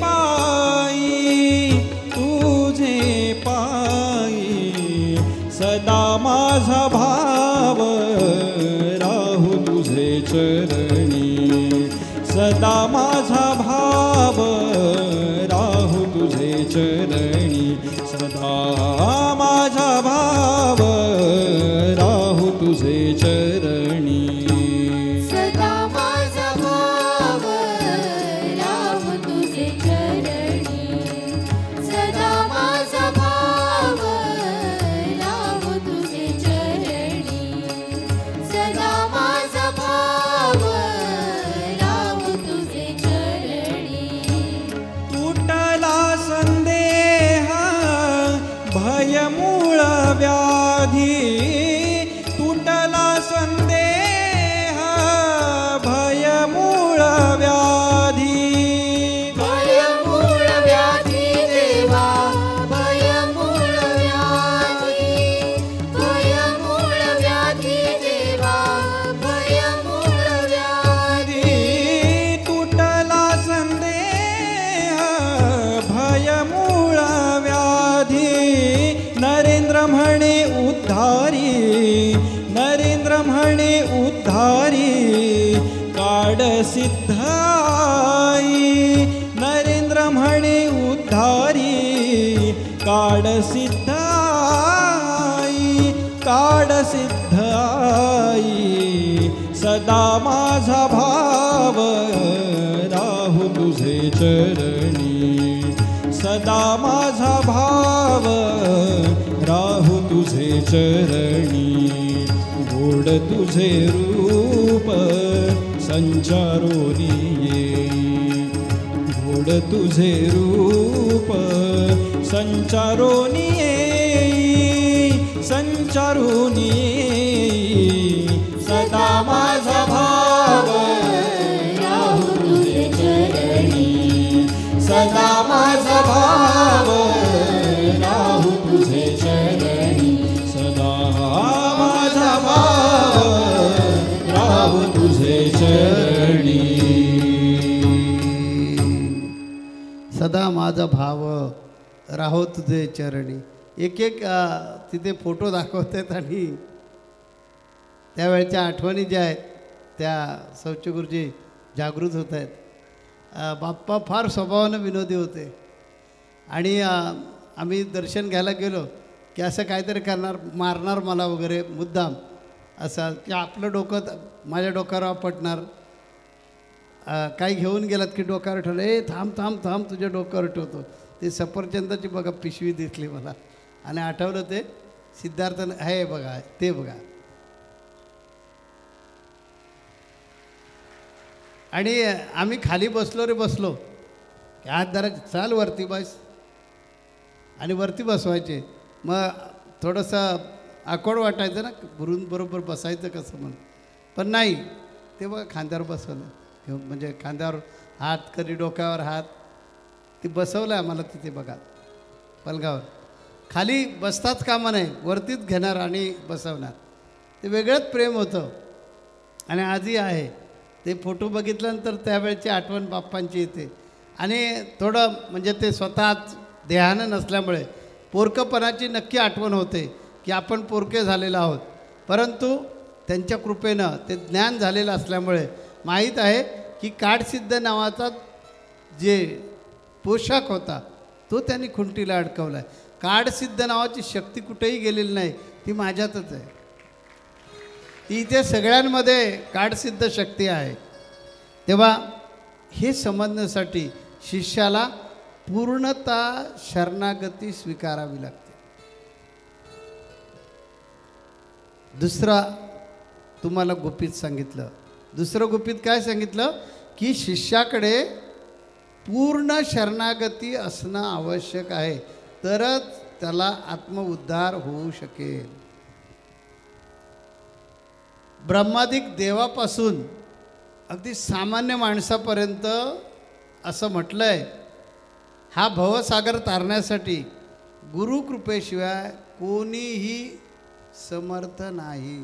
पायी तुझे पायी सदा माझा भाव राहू तुझे चरणी सदा माझा भाव राहू तुझे चरणी सदा माझा भाव राहू तुझे चरणी सदा माझा भाव राहू तुझे चरणी सदा माझा भाव राहू तुझे चरणी सदा माझा भाव राहू तुझे चरणी तुटला संदेह भयमूळ व्याधी तुटला संदेह भयमूळ व्याधी भयमूळ व्याधी देवा भयमूळ व्याधी भयमूळ व्याधी देवा भयमूळ व्याधी तुटला संदेह भयमूळ व्याधी नरेंद्र म्हणे उद्धारी नरेंद्र म्हणे उद्धारी काड सिद्धाई नरेंद्र काड सिद्ध आई, काड सिद्ध आई, सदा माझा भाव राहू तुझे चरणी, सदा माझा भाव राहू तुझे चरणी, गोड तुझे रूप संचारोनी येई, गोड तुझे रूप संचारोनी येई, संचारोनी येई, सदा माझा भाव राहू तुझे चरणी, सदा माझा भाव राहू तुझे चरणी, सदा माझा भाव राहू तुझे चरणी. सदा माझा भाव राहो तुझे चरणी. एक एक तिथे फोटो दाखवतात आणि त्यावेळच्या आठवणी ज्या आहेत त्या सौचे गुरुजी जागृत होत आहेत. बाप्पा फार स्वभावानं विनोदी होते आणि आम्ही दर्शन घ्यायला गेलो की असं काहीतरी करणार, मारणार मला वगैरे मुद्दाम, असं की आपलं डोकं माझ्या डोक्यावर आपटणार. काही घेऊन गेलात की डोक्यावर ठेवलं, ए थांब थांब थांब तुझ्या डोक्यावर ठेवतो. ते सफरचंदाची बघा पिशवी दिसली मला आणि आठवलं ते सिद्धार्थ आहे बघा, ते बघा. आणि आम्ही खाली बसलो रे बसलो की हात जरा चाल वरती बस, आणि वरती बसवायचे. मग थोडंसं आकोड वाटायचं ना, बरोबर बसायचं कसं म्हणून, पण नाही ते बघा खांद्यावर बसवलं, म्हणजे खांद्यावर हात, कधी डोक्यावर हात, ते बसवलं आम्हाला तिथे बघा पलगावर. खाली बसताच कामा नाही, वरतीच घेणार आणि बसवणार. ते वेगळंच प्रेम होतं आणि आजही आहे. ते फोटो बघितल्यानंतर त्यावेळची आठवण बाप्पांची येते. आणि थोडं म्हणजे ते स्वतःच देहानं नसल्यामुळे पोरकपणाची नक्की आठवण होते की आपण पोरके झालेलो आहोत, परंतु त्यांच्या कृपेनं ते ज्ञान झालेलं असल्यामुळे माहीत आहे की काडसिद्ध नावाचा जे पोशाख होता तो त्यांनी खुंटीला अडकवला आहे. काडसिद्ध नावाची शक्ती कुठेही गेलेली नाही, ती माझ्यातच आहे. ती इथे सगळ्यांमध्ये काडसिद्ध शक्ती आहे. तेव्हा हे समजण्यासाठी शिष्याला पूर्णतः शरणागती स्वीकारावी लागते. दुसरा तुम्हाला गुपित सांगितलं. दुसरं गुपित काय सांगितलं की शिष्याकडे पूर्ण शरणागती असणं आवश्यक आहे, तरच त्याला आत्मउद्धार होऊ शकेल. ब्रह्मादिक देवापासून अगदी सामान्य माणसापर्यंत असं म्हटलं आहे, हा भवसागर तारण्यासाठी गुरुकृपेशिवाय कोणीही समर्थ नाही.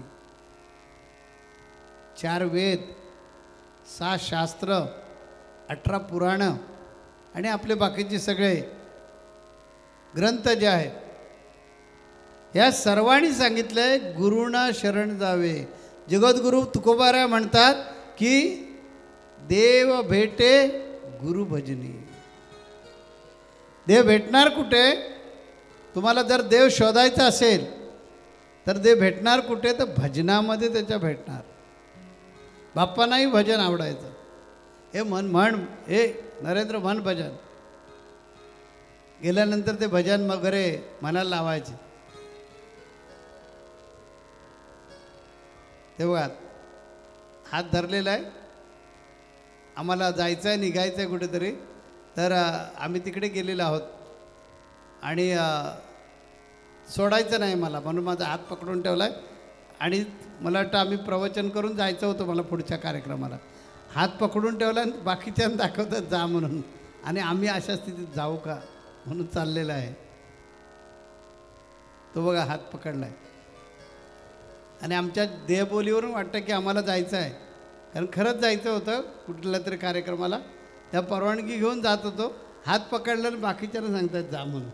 4 वेद, 6 शास्त्र, 18 पुराणं आणि आपले बाकीचे सगळे ग्रंथ जे आहेत या सर्वांनी सांगितलं आहे गुरुना शरण जावे. जगद्गुरु तुकोबाराय म्हणतात की देव भेटे गुरु भजनी. देव भेटणार कुठे? तुम्हाला जर देव शोधायचा असेल तर देव भेटणार कुठे? तर भजनामध्ये त्याच्या भेटणार. बाप्पांनाही भजन आवडायचं. हे म्हण हे नरेंद्र म्हण भजन. गेल्यानंतर ते भजन वगैरे मनाला लावायचे. तेव्हा हात धरलेला आहे, आम्हाला जायचं आहे, निघायचं आहे कुठेतरी. तर आम्ही तिकडे गेलेलो आहोत आणि सोडायचं नाही मला, म्हणून माझा हात पकडून ठेवला आहे. आणि मला वाटतं आम्ही प्रवचन करून जायचं होतं मला पुढच्या कार्यक्रमाला. हात पकडून ठेवला आणि बाकीच्यांना दाखवतात जा म्हणून, आणि आम्ही अशा स्थितीत जाऊ का म्हणून चाललेला आहे. तो बघा हात पकडला आहे आणि आमच्या देहबोलीवरून वाटतं की आम्हाला जायचं आहे, कारण खरंच जायचं होतं कुठल्या तरी कार्यक्रमाला. त्या परवानगी घेऊन जात होतो, हात पकडला आणि बाकीच्यांना सांगतात जा म्हणून.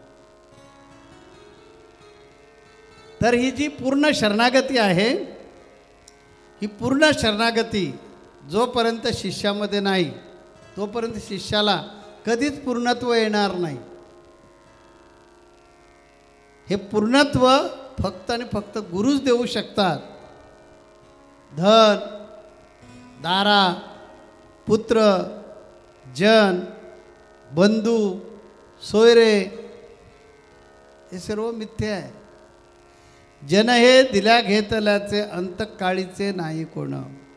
तर ही जी पूर्ण शरणागती आहे, ही पूर्ण शरणागती जोपर्यंत शिष्यामध्ये नाही तोपर्यंत शिष्याला कधीच पूर्णत्व येणार नाही. हे पूर्णत्व फक्त आणि फक्त गुरुच देऊ शकतात. धन, दारा, पुत्र, जन, बंधू, सोयरे हे सर्व मिथ्या आहे. जन हे दिल्या घेतल्याचे अंतकाळीचे नाही कोण.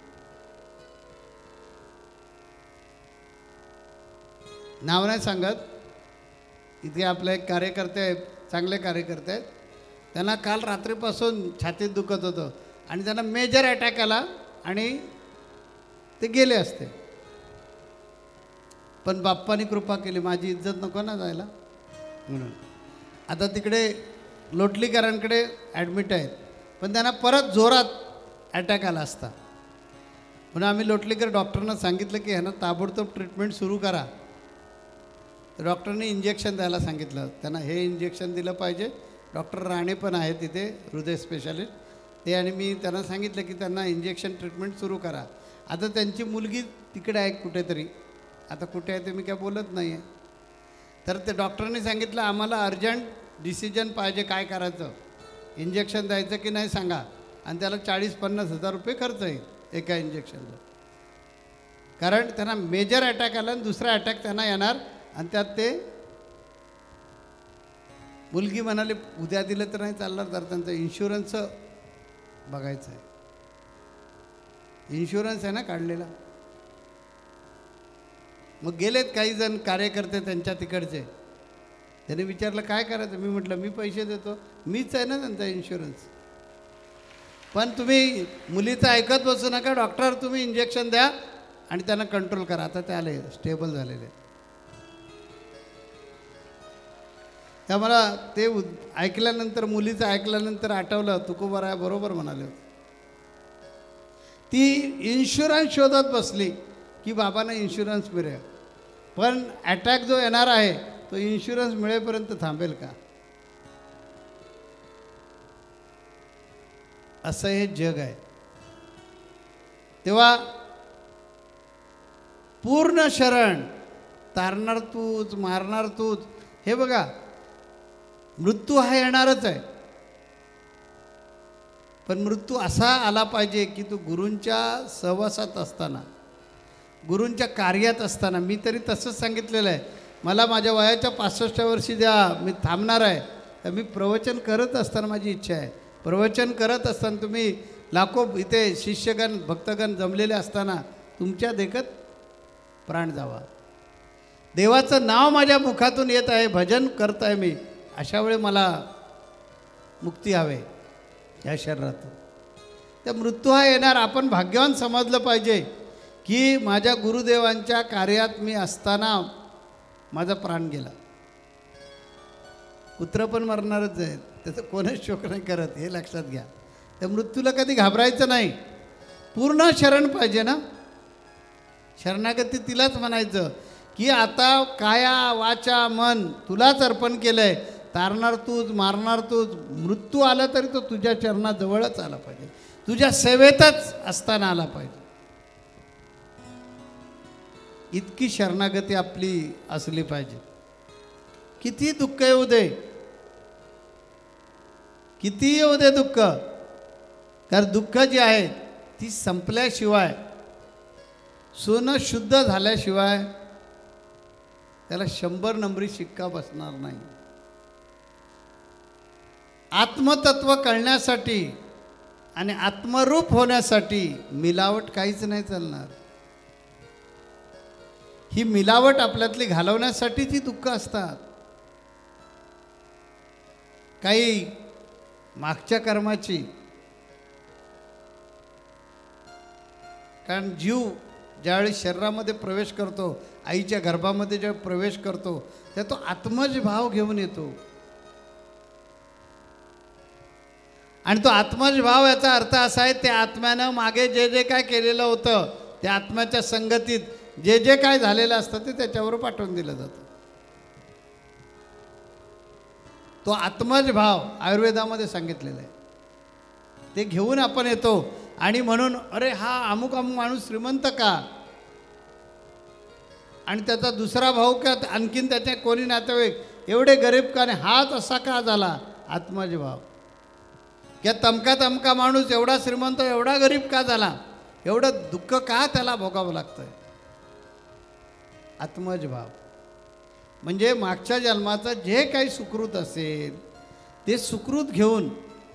नाव नाही सांगत, इथे आपले एक कार्यकर्ते आहेत, चांगले कार्यकर्ते आहेत. त्यांना काल रात्रीपासून छातीत दुखत होतं आणि त्यांना मेजर अटॅक आला आणि ते गेले असते, पण बाप्पानी कृपा केली. माझी इज्जत नको ना जायला म्हणून. आता तिकडे लोटलीकरांकडे ॲडमिट आहेत, पण त्यांना परत जोरात अटॅक आला असता. म्हणून आम्ही लोटलीकर डॉक्टरना सांगितलं की ह्यांना ताबडतोब ट्रीटमेंट सुरू करा. डॉक्टरने इंजेक्शन द्यायला सांगितलं त्यांना. हे इंजेक्शन दिलं पाहिजे. डॉक्टर राणे पण आहेत तिथे, हृदय स्पेशालिस्ट ते, आणि मी त्यांना सांगितलं की त्यांना इंजेक्शन ट्रीटमेंट सुरू करा. आता त्यांची मुलगी तिकडे आहे कुठेतरी, आता कुठे आहे ते मी काय बोलत नाही आहे. तर ते डॉक्टरांनी सांगितलं आम्हाला अर्जंट डिसिजन पाहिजे, काय करायचं, इंजेक्शन द्यायचं की नाही सांगा. आणि त्याला 40-50 हजार रुपये खर्च येईल एका इंजेक्शनला. कारण त्यांना मेजर अटॅक आला आणि दुसरा अटॅक त्यांना येणार. आणि त्यात ते मुलगी म्हणाली उद्या दिलं तर नाही चालणार, तर त्यांचं इन्शुरन्स बघायचं आहे. इन्शुरन्स आहे ना काढलेला. मग गेलेत काही जण कार्यकर्ते त्यांच्या तिकडचे. त्यांनी विचारलं काय करायचं. मी म्हटलं मी पैसे देतो, मीच आहे ना त्यांचा इन्शुरन्स. पण तुम्ही मुलीचं ऐकत बसू नका, डॉक्टर तुम्ही इंजेक्शन द्या आणि त्यांना कंट्रोल करा. आता ते आले, स्टेबल झालेले. त्या मला ते ऐकल्यानंतर, मुलीचं ऐकल्यानंतर आठवलं, तुकोबाराय बरोबर म्हणाले. ती इन्शुरन्स शोधत बसली की बाबांना इन्शुरन्स मिळेल, पण अटॅक जो येणार आहे तो इन्शुरन्स मिळेपर्यंत थांबेल का? असं हे जग आहे. तेव्हा पूर्ण शरण, तारणार तूच, मारणार तूच. हे बघा, मृत्यू हा येणारच आहे, पण मृत्यू असा आला पाहिजे की तू गुरूंच्या सहवासात असताना, गुरूंच्या कार्यात असताना. मी तरी तसंच सांगितलेलं आहे. मला माझ्या वयाच्या 65व्या वर्षी द्या, मी थांबणार आहे. तर मी प्रवचन करत असताना माझी इच्छा आहे, प्रवचन करत असताना तुम्ही लाखो इथे शिष्यगण भक्तगण जमलेले असताना तुमच्या देखत प्राण जावा. देवाचं नाव माझ्या मुखातून येत आहे, भजन करत आहे मी. अशा वेळी मला मुक्ती हवे या शरीरातून. त्या मृत्यू हा येणार. आपण भाग्यवान समजलं पाहिजे की माझ्या गुरुदेवांच्या कार्यात मी असताना माझा प्राण गेला. पुत्र पण मरणारच आहे, त्याचं कोणच शोक नाही करत, हे लक्षात घ्या. त्या मृत्यूला कधी घाबरायचं नाही. पूर्ण शरण पाहिजे ना. शरणागती तिलाच म्हणायचं की आता काया वाचा मन तुलाच अर्पण केलं आहे. तारणार तूच, मारणार तूच. मृत्यू आला तरी तो तुझ्या चरणाजवळच आला पाहिजे, तुझ्या सेवेतच असताना आला पाहिजे. इतकी शरणागती आपली असली पाहिजे. किती दुःख येऊ दे, किती येऊ दे दुःख, कारण दुःख जी आहे ती संपल्याशिवाय, सोनं शुद्ध झाल्याशिवाय त्याला 100 नंबरी शिक्का बसणार नाही. आत्मतत्व कळण्यासाठी आणि आत्मरूप होण्यासाठी मिलावट काहीच नाही चालणार. ही मिलावट आपल्यातली घालवण्यासाठीच ही दुःख असतात. काही मागच्या कर्माची, कारण जीव ज्यावेळी शरीरामध्ये प्रवेश करतो, आईच्या गर्भामध्ये जेव्हा प्रवेश करतो, तेव्हा तो आत्मज भाव घेऊन येतो. आणि तो आत्मज भाव याचा अर्थ असा आहे, त्या आत्म्यानं मागे जे जे काय केलेलं होतं, त्या आत्म्याच्या संगतीत जे जे काय झालेलं असतं ते त्याच्यावर पाठवून दिलं जातं. तो आत्मज भाव आयुर्वेदामध्ये सांगितलेला आहे. ते घेऊन आपण येतो. आणि म्हणून अरे हा अमुक अमुक माणूस श्रीमंत का, आणि त्याचा दुसरा भाऊ का, आणखीन त्याच्या कोणी नातेवाईक एवढे गरीब का, आणि हा तसा का झाला, आत्मज भाव. या तमका माणूस एवढा श्रीमंत एवढा गरीब का झाला, एवढं दुःख का त्याला भोगावं लागतंय. आत्मज भाव म्हणजे मागच्या जन्माचं जे काही सुकृत असेल ते सुकृत घेऊन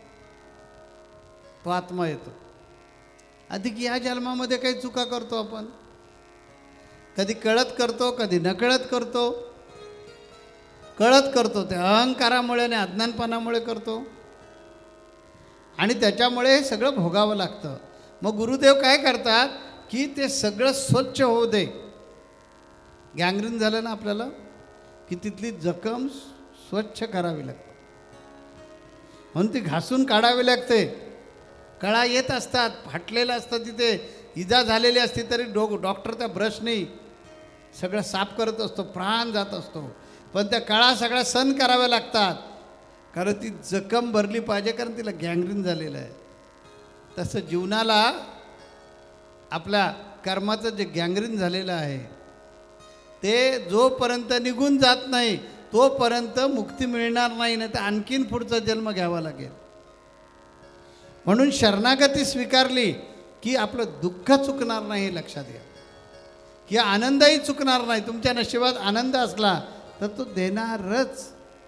तो आत्मा येतो. अधिक या जन्मामध्ये काही चुका करतो आपण, कधी कळत करतो कधी नकळत करतो. कळत करतो ते अहंकारामुळे आणि अज्ञानपणामुळे करतो आणि त्याच्यामुळे हे सगळं भोगावं लागतं. मग गुरुदेव काय करतात की ते सगळं स्वच्छ होऊ दे. गँग्रीन झालं ना आपल्याला की तिथली जखम स्वच्छ करावी लागते, म्हणून ती घासून काढावी लागते. कळा येत असतात, फाटलेलं असतं, तिथे इजा झालेली असती तरी डॉक्टर त्या ब्रशने सगळं साफ करत असतो, प्राण जात असतो. पण त्या कळा सगळ्या सहन कराव्या लागतात, कारण ती जखम भरली पाहिजे, कारण तिला गँग्रीन झालेलं आहे. तसं जीवनाला आपल्या कर्माचं जे गँग्रीन झालेलं आहे ते जोपर्यंत निघून जात नाही तोपर्यंत मुक्ती मिळणार नाही, नाही तर आणखीन पुढचा जन्म घ्यावा लागेल. म्हणून शरणागती स्वीकारली की आपलं दुःख चुकणार नाही हे लक्षात घ्या, की आनंदही चुकणार नाही. तुमच्या नशिबात आनंद असला तर तो देणारच,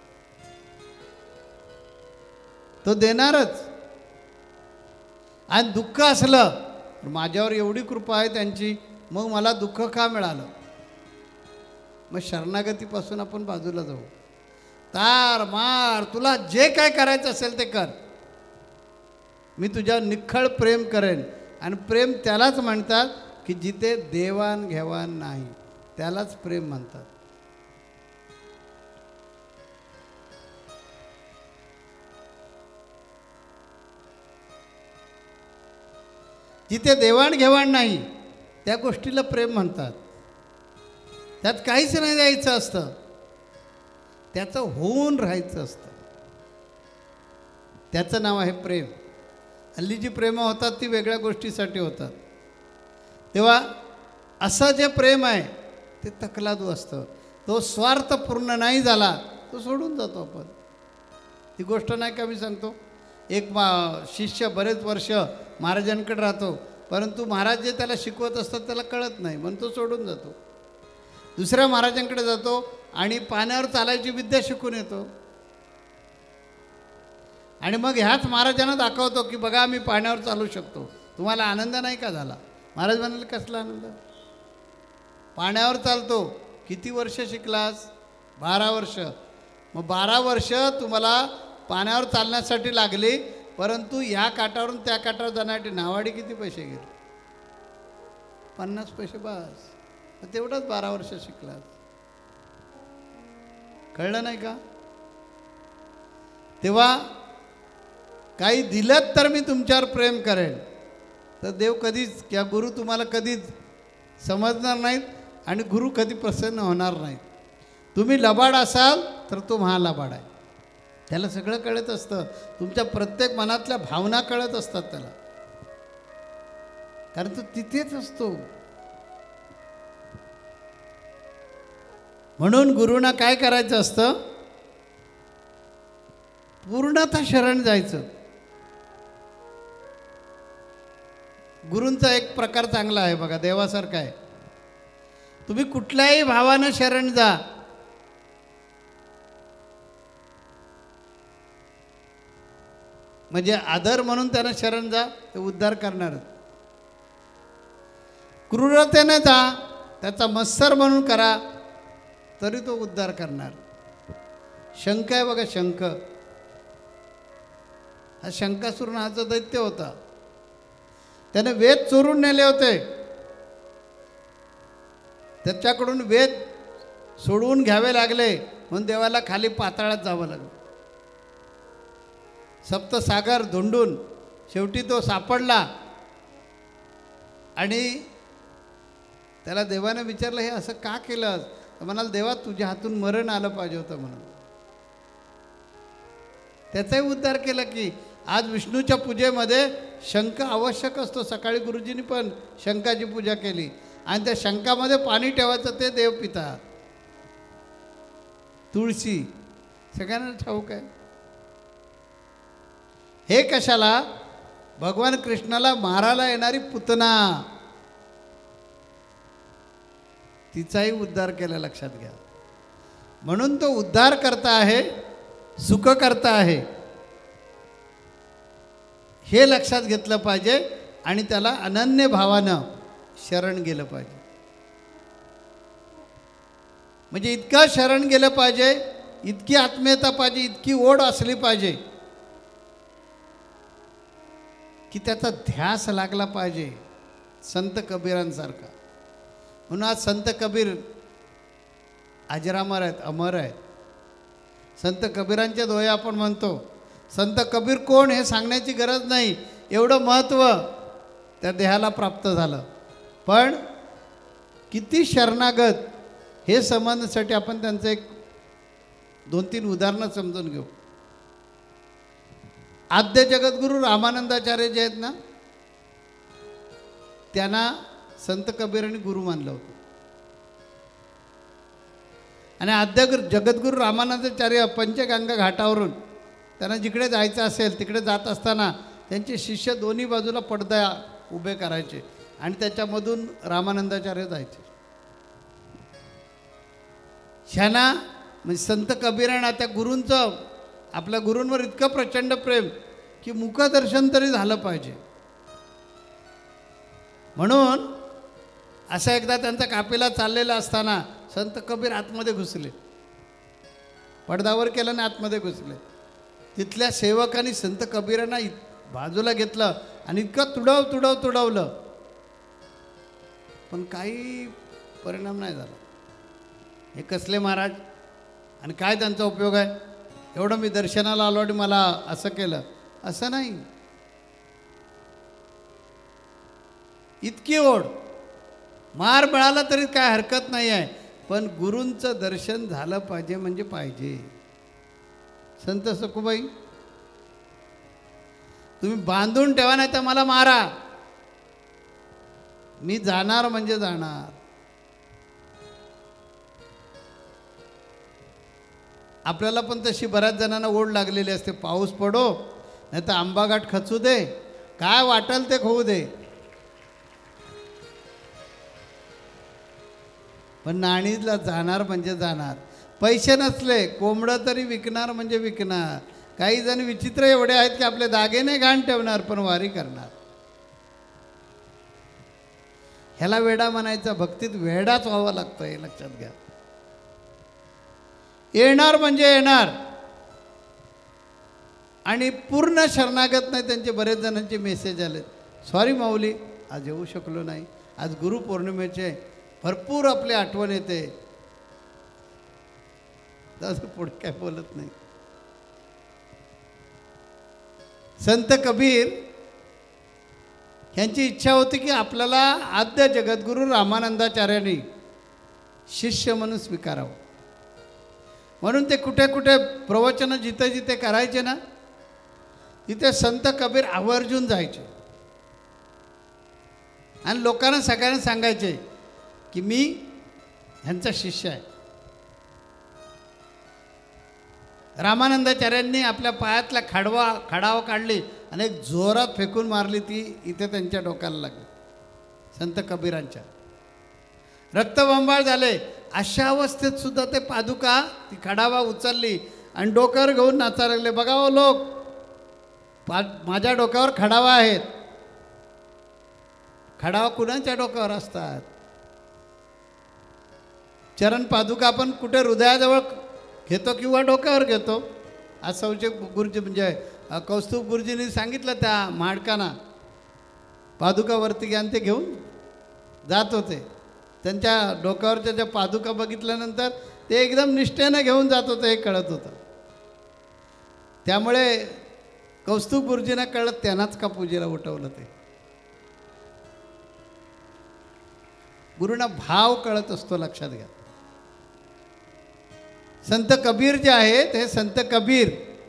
तो देणारच. आणि दुःख असलं तर माझ्यावर एवढी कृपा आहे त्यांची, मग मला दुःख का मिळालं. मग शरणागतीपासून आपण बाजूला जाऊ. तार मार, तुला जे काय करायचं असेल ते कर, मी तुझ्यावर निखळ प्रेम करेन. आणि प्रेम त्यालाच म्हणतात की जिथे देवाण घेवाण नाही, त्यालाच प्रेम म्हणतात. जिथे देवाणघेवाण नाही त्या गोष्टीला प्रेम म्हणतात. त्यात काहीच नाही द्यायचं असतं, त्याचं होऊन राहायचं असतं, त्याचं नाव आहे प्रेम. हल्ली जी प्रेमं होतात ती वेगळ्या गोष्टीसाठी होतात. तेव्हा असं जे प्रेम आहे ते तकलादू असतं. तो स्वार्थपूर्ण नाही झाला तो सोडून जातो आपण. ती गोष्ट नाही का मी सांगतो, एक शिष्य बरेच वर्ष महाराजांकडे राहतो, परंतु महाराज जे त्याला शिकवत असतात त्याला कळत नाही, म्हणून तो सोडून जातो. दुसऱ्या महाराजांकडे जातो आणि पाण्यावर चालायची विद्या शिकून येतो. आणि मग ह्याच महाराजांना दाखवतो की बघा मी पाण्यावर चालू शकतो, तुम्हाला आनंद नाही का झाला. महाराज म्हणाले कसला आनंद, पाण्यावर चालतो. किती वर्ष शिकलास? 12 वर्ष. मग 12 वर्ष तुम्हाला पाण्यावर चालण्यासाठी लागली, परंतु या काठावरून त्या काठावर जाण्यासाठी नावाडी किती पैसे गेले? 50 पैसे बस. तेवढंच 12 वर्ष शिकलास. कळलं नाही का? तेव्हा काही दिलं तर मी तुमच्यावर प्रेम करेन, तर देव कधीच किंवा गुरु तुम्हाला कधीच समजणार नाहीत आणि गुरु कधी प्रसन्न होणार नाहीत. तुम्ही लबाड असाल तर तो महालबाड आहे, त्याला सगळं कळत असतं. तुमच्या प्रत्येक मनातल्या भावना कळत असतात त्याला, कारण तो तिथेच असतो. म्हणून गुरुना काय करायचं असतं, पूर्णतः शरण जायचं. गुरूंचा एक प्रकार चांगला आहे बघा, देवासारखा आहे. तुम्ही कुठल्याही भावानं शरण जा, म्हणजे आदर म्हणून त्यांना शरण जा, ते उद्धार करणार. क्रूरतेने जा, त्याचा मत्सर म्हणून करा, तरी तो उद्धार करणार. शंख आहे बघा, शंख. हा शंकासूर नावाचा दैत्य होता, त्याने वेद चोरून नेले होते. त्याच्याकडून वेद सोडवून घ्यावे लागले, म्हणून देवाला खाली पाताळात जावं लागलं. सप्तसागर धुंडून शेवटी तो सापडला आणि त्याला देवाने विचारलं, हे असं का केलं? तर म्हणाल, देवा तुझ्या हातून मरण आलं पाहिजे होतं म्हणून. त्याचाही उद्धार केला. की आज विष्णूच्या पूजेमध्ये शंख आवश्यक असतो. सकाळी गुरुजींनी पण शंखाची पूजा केली आणि त्या शंखामध्ये पाणी ठेवायचं, ते देव पितात. तुळशी सगळ्यांना ठाऊक आहे. हे कशाला? भगवान कृष्णाला मारायला येणारी पुतना, तिचाही उद्धार केला, लक्षात घ्या. म्हणून तो उद्धार करता आहे, सुख करता आहे, हे लक्षात घेतलं पाहिजे आणि त्याला अनन्य भावानं शरण गेलं पाहिजे. म्हणजे इतकं शरण गेलं पाहिजे, इतकी आत्मीयता पाहिजे, इतकी ओढ असली पाहिजे की त्याचा ध्यास लागला पाहिजे, संत कबीरांसारखा. म्हणून आज संत कबीर अजरामर आहेत, अमर आहेत. संत कबीरांचे दोहे आपण म्हणतो. संत कबीर कोण हे सांगण्याची गरज नाही, एवढं महत्त्व त्या देहाला प्राप्त झालं. पण किती शरणागत हे समजण्यासाठी आपण त्यांचं एक 2-3 उदाहरणं समजून घेऊ. आद्य जगद्गुरू रामानंदाचार्य जे आहेत ना, त्यांना संत कबीरांनी गुरु मानलं होतं. आणि आद्य जगद्गुरू रामानंदाचार्य पंचगंगा घाटावरून त्यांना जिकडे जायचं असेल तिकडे जात असताना त्यांचे शिष्य दोन्ही बाजूला पडदा उभे करायचे आणि त्याच्यामधून रामानंदाचार्य जायचे. ह्यांना म्हणजे संत कबीरांना त्या गुरूंचं, आपल्या गुरूंवर इतकं प्रचंड प्रेम की मुखदर्शन तरी झालं पाहिजे. म्हणून असं एकदा त्यांचा काफिला चाललेला असताना संत कबीर आतमध्ये घुसले, पडदावर केलं ना आतमध्ये घुसले. तिथल्या सेवकांनी संत कबीरांना बाजूला घेतलं आणि इतकं तुडवलं, पण काही परिणाम नाही झाला. हे कसले महाराज आणि काय त्यांचा उपयोग आहे? एवढं मी दर्शनाला आलो आणि मला असं केलं, असं नाही. इतकी ओढ, मार मिळाला तरी काय हरकत नाही आहे, पण गुरूंचं दर्शन झालं पाहिजे म्हणजे पाहिजे. संत सखुबाई, तुम्ही बांधून ठेवा नाही तर मला मारा, मी जाणार म्हणजे जाणार. आपल्याला पण तशी बऱ्याच जणांना ओढ लागलेली असते. पाऊस पडो नाही तर आंबाघाट खचू दे, काय वाटेल ते होऊ दे, पण नाणीला जाणार म्हणजे जाणार. पैसे नसले कोंबडं तरी विकणार म्हणजे विकणार. काही जण विचित्र एवढे आहेत की आपले दागिने घाण ठेवणार पण वारी करणार. ह्याला वेडा म्हणायचा, भक्तीत वेडाच व्हावं लागतं, हे लक्षात घ्या. येणार म्हणजे येणार. आणि पूर्ण शरणागत नाही. त्यांचे बरेच जणांचे मेसेज आले, सॉरी माऊली आज येऊ शकलो नाही, आज गुरुपौर्णिमेचे भरपूर आपली आठवण येते. तसं पुढे काय बोलत नाही. संत कबीर यांची इच्छा होती की आपल्याला आद्य जगद्गुरू रामानंदाचार्यांनी शिष्य म्हणून स्वीकारावं. म्हणून ते कुठे कुठे प्रवचनं जिथे जिथे करायचे ना, तिथे संत कबीर आवर्जून जायचे आणि लोकांना सगळ्यांना सांगायचे की मी ह्यांचा शिष्य आहे. रामानंदाचार्यांनी आपल्या पायातला खडावा काढली आणि एक जोरात फेकून मारली, ती इथे त्यांच्या डोक्याला लागली. संत कबीरांच्या रक्तबंबाळ झाले. अशा अवस्थेत सुद्धा ते पादुका ती खडावा उचलली आणि डोक्यावर घेऊन नाचायला लागले. बघावं लोक, माझ्या डोक्यावर खडावा आहेत. खडावा कुणाच्या डोक्यावर असतात? चरण पादुका आपण कुठे हृदयाजवळ घेतो किंवा डोक्यावर घेतो. आज सौचे गुरुजी म्हणजे कौस्तुभ गुरुजींनी सांगितलं त्या माडकांना पादुकावरती घ्या, ते घेऊन जात होते. त्यांच्या डोक्यावरच्या ज्या पादुका बघितल्यानंतर ते एकदम निष्ठेनं घेऊन जात होते, हे कळत होतं. त्यामुळे कौस्तुभ गुरुजींना कळत, त्यांनाच का पूजेला उठवलं. ते गुरुंना भाव कळत असतो, लक्षात घ्या. संत कबीर जे आहेत, हे संत कबीर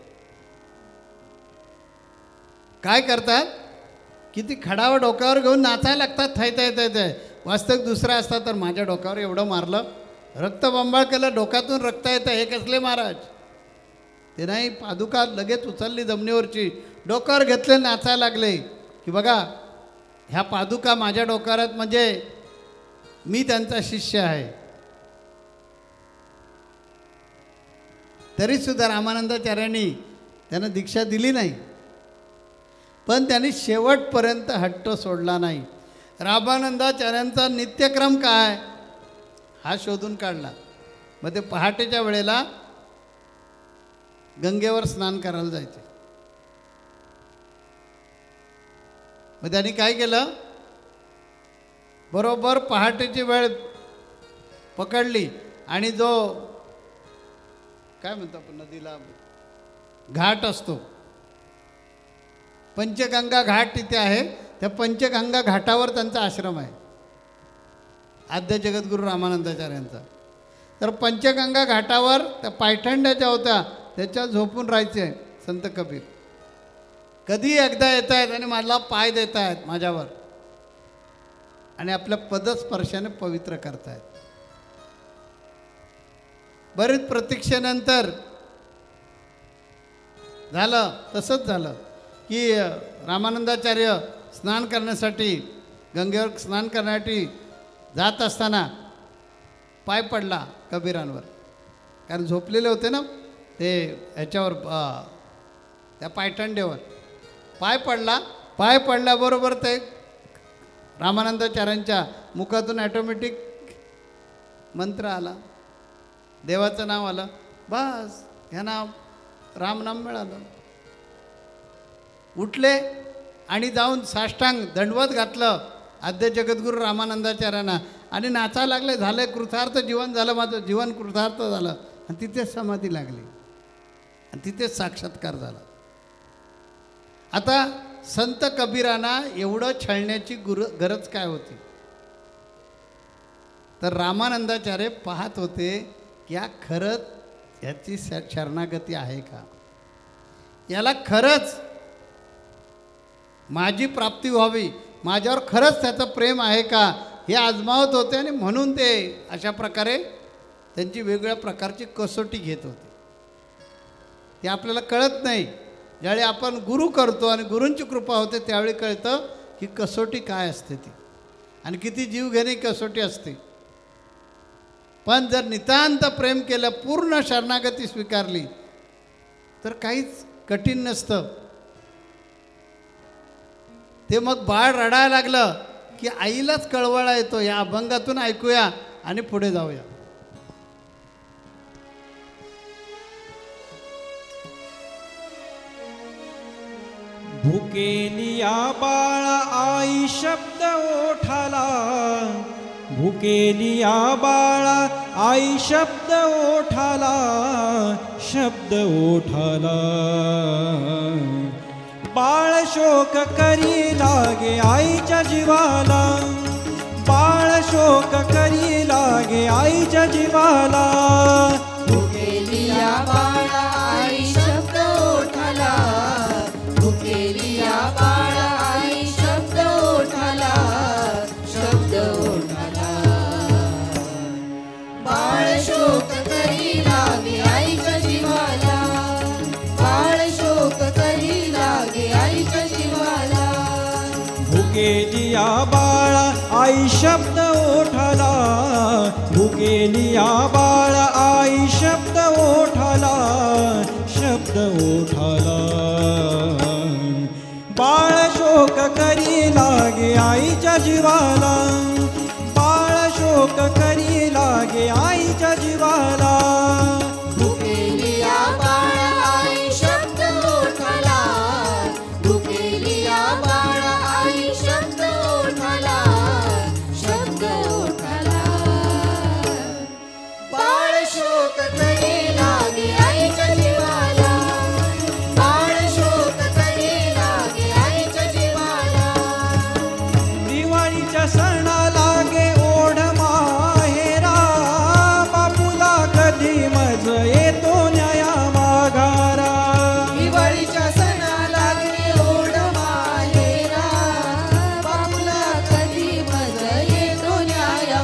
काय करतात की ती खडावर डोक्यावर घेऊन नाचायला लागतात. थाय वास्तविक दुसरा असता तर माझ्या डोक्यावर एवढं मारलं, रक्तबंबाळ केलं, डोक्यातून रक्त येतं, हे कसले महाराज? ते नाही, पादुका लगेच उचलली जमिनीवरची, डोक्यावर घेतले, नाचायला लागले की बघा ह्या पादुका माझ्या डोक्यावर आहेत, म्हणजे मी त्यांचा शिष्य आहे. तरीसुद्धा रामानंदाचार्यांनी त्यांना दीक्षा दिली नाही, पण त्यांनी शेवटपर्यंत हट्ट सोडला नाही. रामानंदाचार्यांचा नित्यक्रम काय हा शोधून काढला. मग ते पहाटेच्या वेळेला गंगेवर स्नान करायला जायचे. मग त्यांनी काय केलं, बरोबर पहाटेची वेळ पकडली आणि जो काय म्हणतो आपण नदीला घाट असतो, पंचगंगा घाट तिथे आहे, त्या पंचगंगा घाटावर त्यांचा आश्रम आहे आद्य जगद्गुरू रामानंदाचार्यांचा. तर पंचगंगा घाटावर त्या पायथंड्या होत्या त्याच्या झोपून राहायचे संत कबीर. कधी एकदा येत आहेत आणि मला पाय देत आहेत माझ्यावर आणि आपल्या पदस्पर्शाने पवित्र करतायत. बरीच प्रतीक्षेनंतर झालं तसंच झालं की रामानंदाचार्य स्नान करण्यासाठी गंगेवर स्नान करण्यासाठी जात असताना पाय पडला कबीरांवर, कारण झोपलेले होते ना ते ह्याच्यावर त्या पायथंड्यावर. पाय पडला, पाय पडल्याबरोबर ते रामानंदाचार्यांच्या मुखातून ॲटोमॅटिक मंत्र आला, देवाचं नाव आलं, बस ह्यांना रामनाम मिळालं. उठले आणि जाऊन साष्टांग दंडवत घातलं आद्य जगद्गुरू रामानंदाचार्यांना आणि नाचायला लागले. झालं कृतार्थ जीवन झालं, माझं जीवन कृतार्थ झालं. आणि तिथेच समाधी लागली आणि तिथेच साक्षात्कार झाला. आता संत कबीरांना एवढं छळण्याची गरज काय होती, तर रामानंदाचार्य पाहत होते की या खरंच ह्याची शरणागती आहे का, याला खरंच माझी प्राप्ती व्हावी, माझ्यावर खरंच त्याचं प्रेम आहे का, हे आजमावत होते. आणि म्हणून ते अशा प्रकारे त्यांची वेगवेगळ्या प्रकारची कसोटी घेत होते. ते आपल्याला कळत नाही. ज्यावेळी आपण गुरु करतो आणि गुरूंची कृपा होते त्यावेळी कळतं की कसोटी काय असते ती आणि किती जीवघेणी कसोटी असते. पण जर नितांत प्रेम केलं, पूर्ण शरणागती स्वीकारली तर काहीच कठीण नसतं. ते मग बाळ रडायला लागलं की आईलाच कळवळा येतो. या अभंगातून ऐकूया आणि पुढे जाऊया. भुकेलिया बाळा आई शब्द ओठाला, भुकेलिया बाळा आई शब्द ओठाला, शब्द ओठाला. बाळ शोक करी लागे आईच्या जीवाला, बाळ शोक करी लागे आईच्या जीवाला. भुकेलिया बाळा आई शब्द ओठाला, भुकेलिया बाळा आई शब्द ओठाला, शब्द ओठाला. बाळ शोक करी लागे आईच्या जीवाला, बाळ शोक करी लागे आईच्या जीवाला. भुकेलिया बाळा आई शब्द ओठाला, भुकेलिया बाळा आई शब्द ओठाला, शब्द ओठाला. बाळ शोक करी लागे आईच्या जीवाला, बाळ शोक करी लागे आईच्या जीवाला. भुकेलिया बाळा आई शब्द ओठाला, भुकेलिया बाळा आई शब्द ओठाला, शब्द ओठाला. बाळ शोक करी लागे आईच्या जीवाला, बाळ शोक करी लागे आईच्या जीवाला. दिवाळीच्या सणा लागे ओढ माहेरा, बापूला कधी मज येतो न्याया माघारा. दिवाळीच्या सणा लागले ओढ माहेरा, बापूला कधी मज येतो न्याय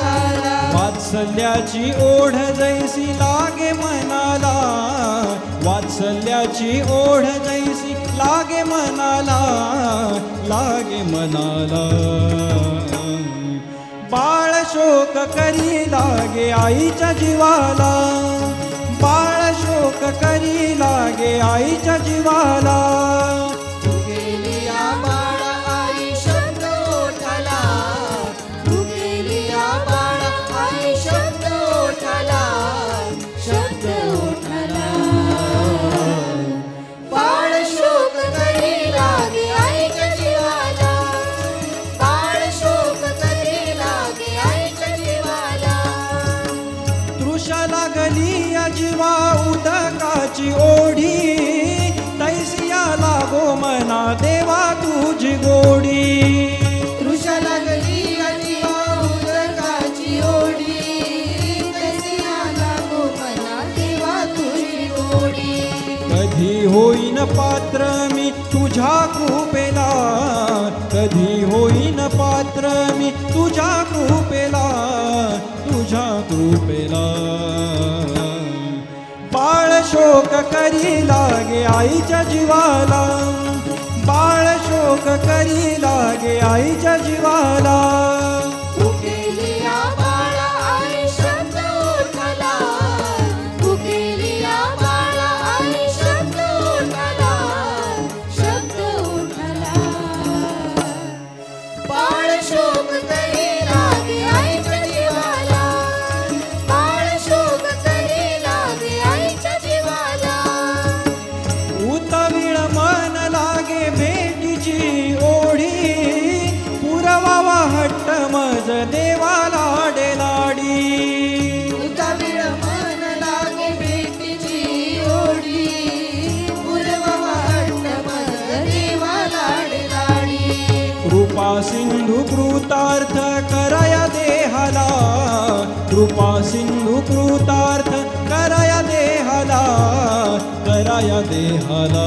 माघारा. वात्सल्याची ओढ जैसी लागे मनाला, वात्सल्याची ओढ जैसी लागे मनाला, लागे मनाला. बाळ शोक करी लागे आईच्या जीवाला, बाळ शोक करी लागे आईच्या जीवाला. तू गेली या बाळा आई शब्द ओठाला, तू गेली या बाळा आई शब्द ओठाला, शब्द ओठाला. बाळ शोक करी लागे आईच्या जीवाला, बाळ शोक करी लागे आईच्या जीवाला. तृषा लागली या जीवा उदकाची ओढी, तैसिया लागो मना देवा तुझी गोडी. तृषा लागली या जीवा उदकाची ओढी, तैसिया लागो मना देवा तुझी गोडी. कधी होईन पात्र मी तुझ्या कृपेला, कधी होईन पात्र मी तुझ्या कृपेला, तुझ्या कृपेला. बाळ शोक करी लागे आईच्या जीवाला, बाळ शोक करी लागे आईच्या जीवाला. तू गेली या बाळा आई शब्द ओठाला, तू गेली या बाळा आई शब्द ओठाला, शब्द ओठाला. बाळ शोक करी लागे आईच्या जीवाला, बाळ शोक करी लागे आईच्या जीवाला. उतविळ मन लागे भेटीची ओढी, पुरवावा हट्ट मज देवा लाडे लाडी. उतावीळ मन लागे भेटीची ओढी, पुरवावा हट्ट मज देवा लाडे लाडी. कृपा सिंधू कृतार्थ कराया देहाला, कृपा सिंधू कृतार्थ कराया देहाला, कराया देहाला.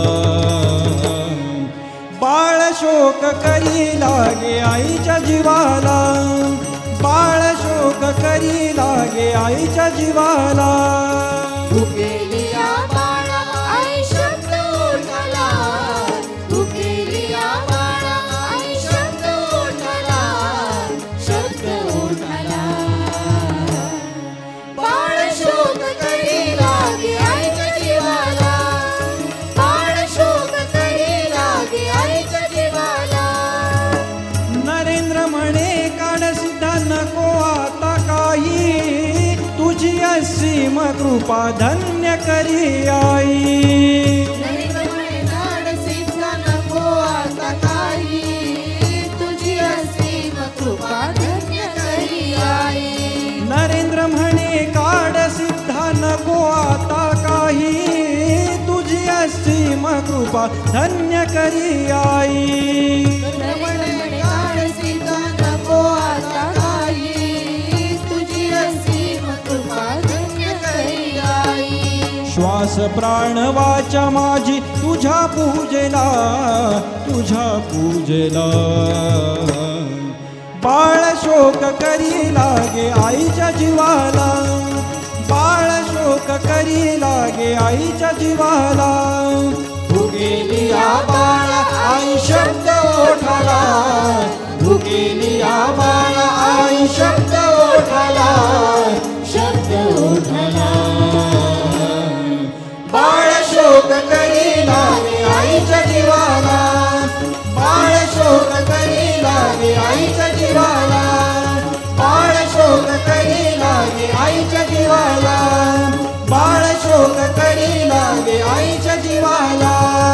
बाळ शोक करी लागे आईच्या जीवाला, बाळ शोक करी लागे आईच्या जीवाला. तू गेली या बाळा आई शब्द ओठाला, तू गेली या बाळा आई शब्द ओठाला, शब्द ओठाला. बाळ शोक करी लागे आईच्या जीवाला, बाळ शोक करी लागे आईच्या जीवाला. नरेंद्र म्हणे काढ सिद्धा नको आता काही, तुझी असीम कृपा धन्य करी आई. नरेंद्र म्हणे काढ सिद्धा नको आता काही, तुझी असीम कृपा धन्य करी आई. नरेंद्र म्हणे काढ सिद्धा नको आता काही, तुझी असीम कृपा धन्य करी आई. म्हणे काढ सिद्धा नको आता काही, तुझी असीम कृपा धन्य करी आई. श्वास प्राण वाचा माझी तुझ्या पूजेला, तुझ्या पूजेला. बाळ शोक करी लागे आईच्या जीवाला, बाळ शोक करी लागे आईच्या जीवाला. तू गेली या बाळा आई शब्द ओठाला, तू गेली या बाळा आई शब्द ओठाला, शब्द ओठाला. बाळ शोक करी लागे आईच्या जीवाला, बाळ शोक करी लागे आईच्या जीवाला, बाळ शोक करी लागे आईच्या जीवाला, बाळ शोक करी लागे आईच्या जीवाला.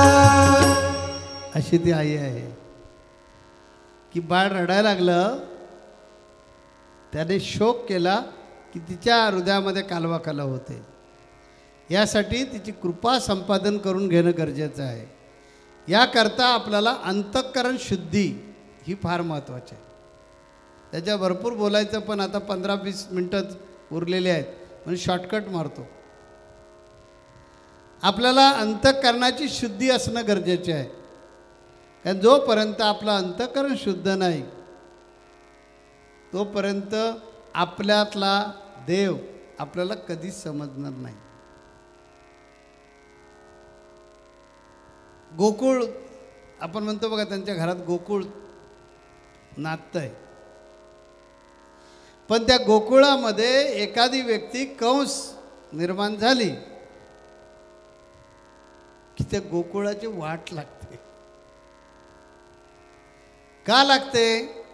अशी ती आई आहे की बाळ रडायला लागलं, त्याने शोक केला की तिच्या हृदयामध्ये कालवाकाला होते. यासाठी तिची कृपा संपादन करून घेणं गरजेचं आहे. याकरता आपल्याला अंतःकरण शुद्धी ही फार महत्त्वाची आहे. त्याच्या भरपूर बोलायचं, पण आता 15-20 मिनटंच उरलेले आहेत म्हणून शॉर्टकट मारतो. आपल्याला अंतःकरणाची शुद्धी असणं गरजेचे आहे. कारण जोपर्यंत आपलं अंतःकरण शुद्ध नाही तोपर्यंत आपल्यातला देव आपल्याला कधीच समजणार नाही. गोकुळ आपण म्हणतो बघा, त्यांच्या घरात गोकुळ नाचतंय. पण त्या गोकुळामध्ये एखादी व्यक्ती कंस निर्माण झाली की त्या गोकुळाची वाट लागते. का लागते?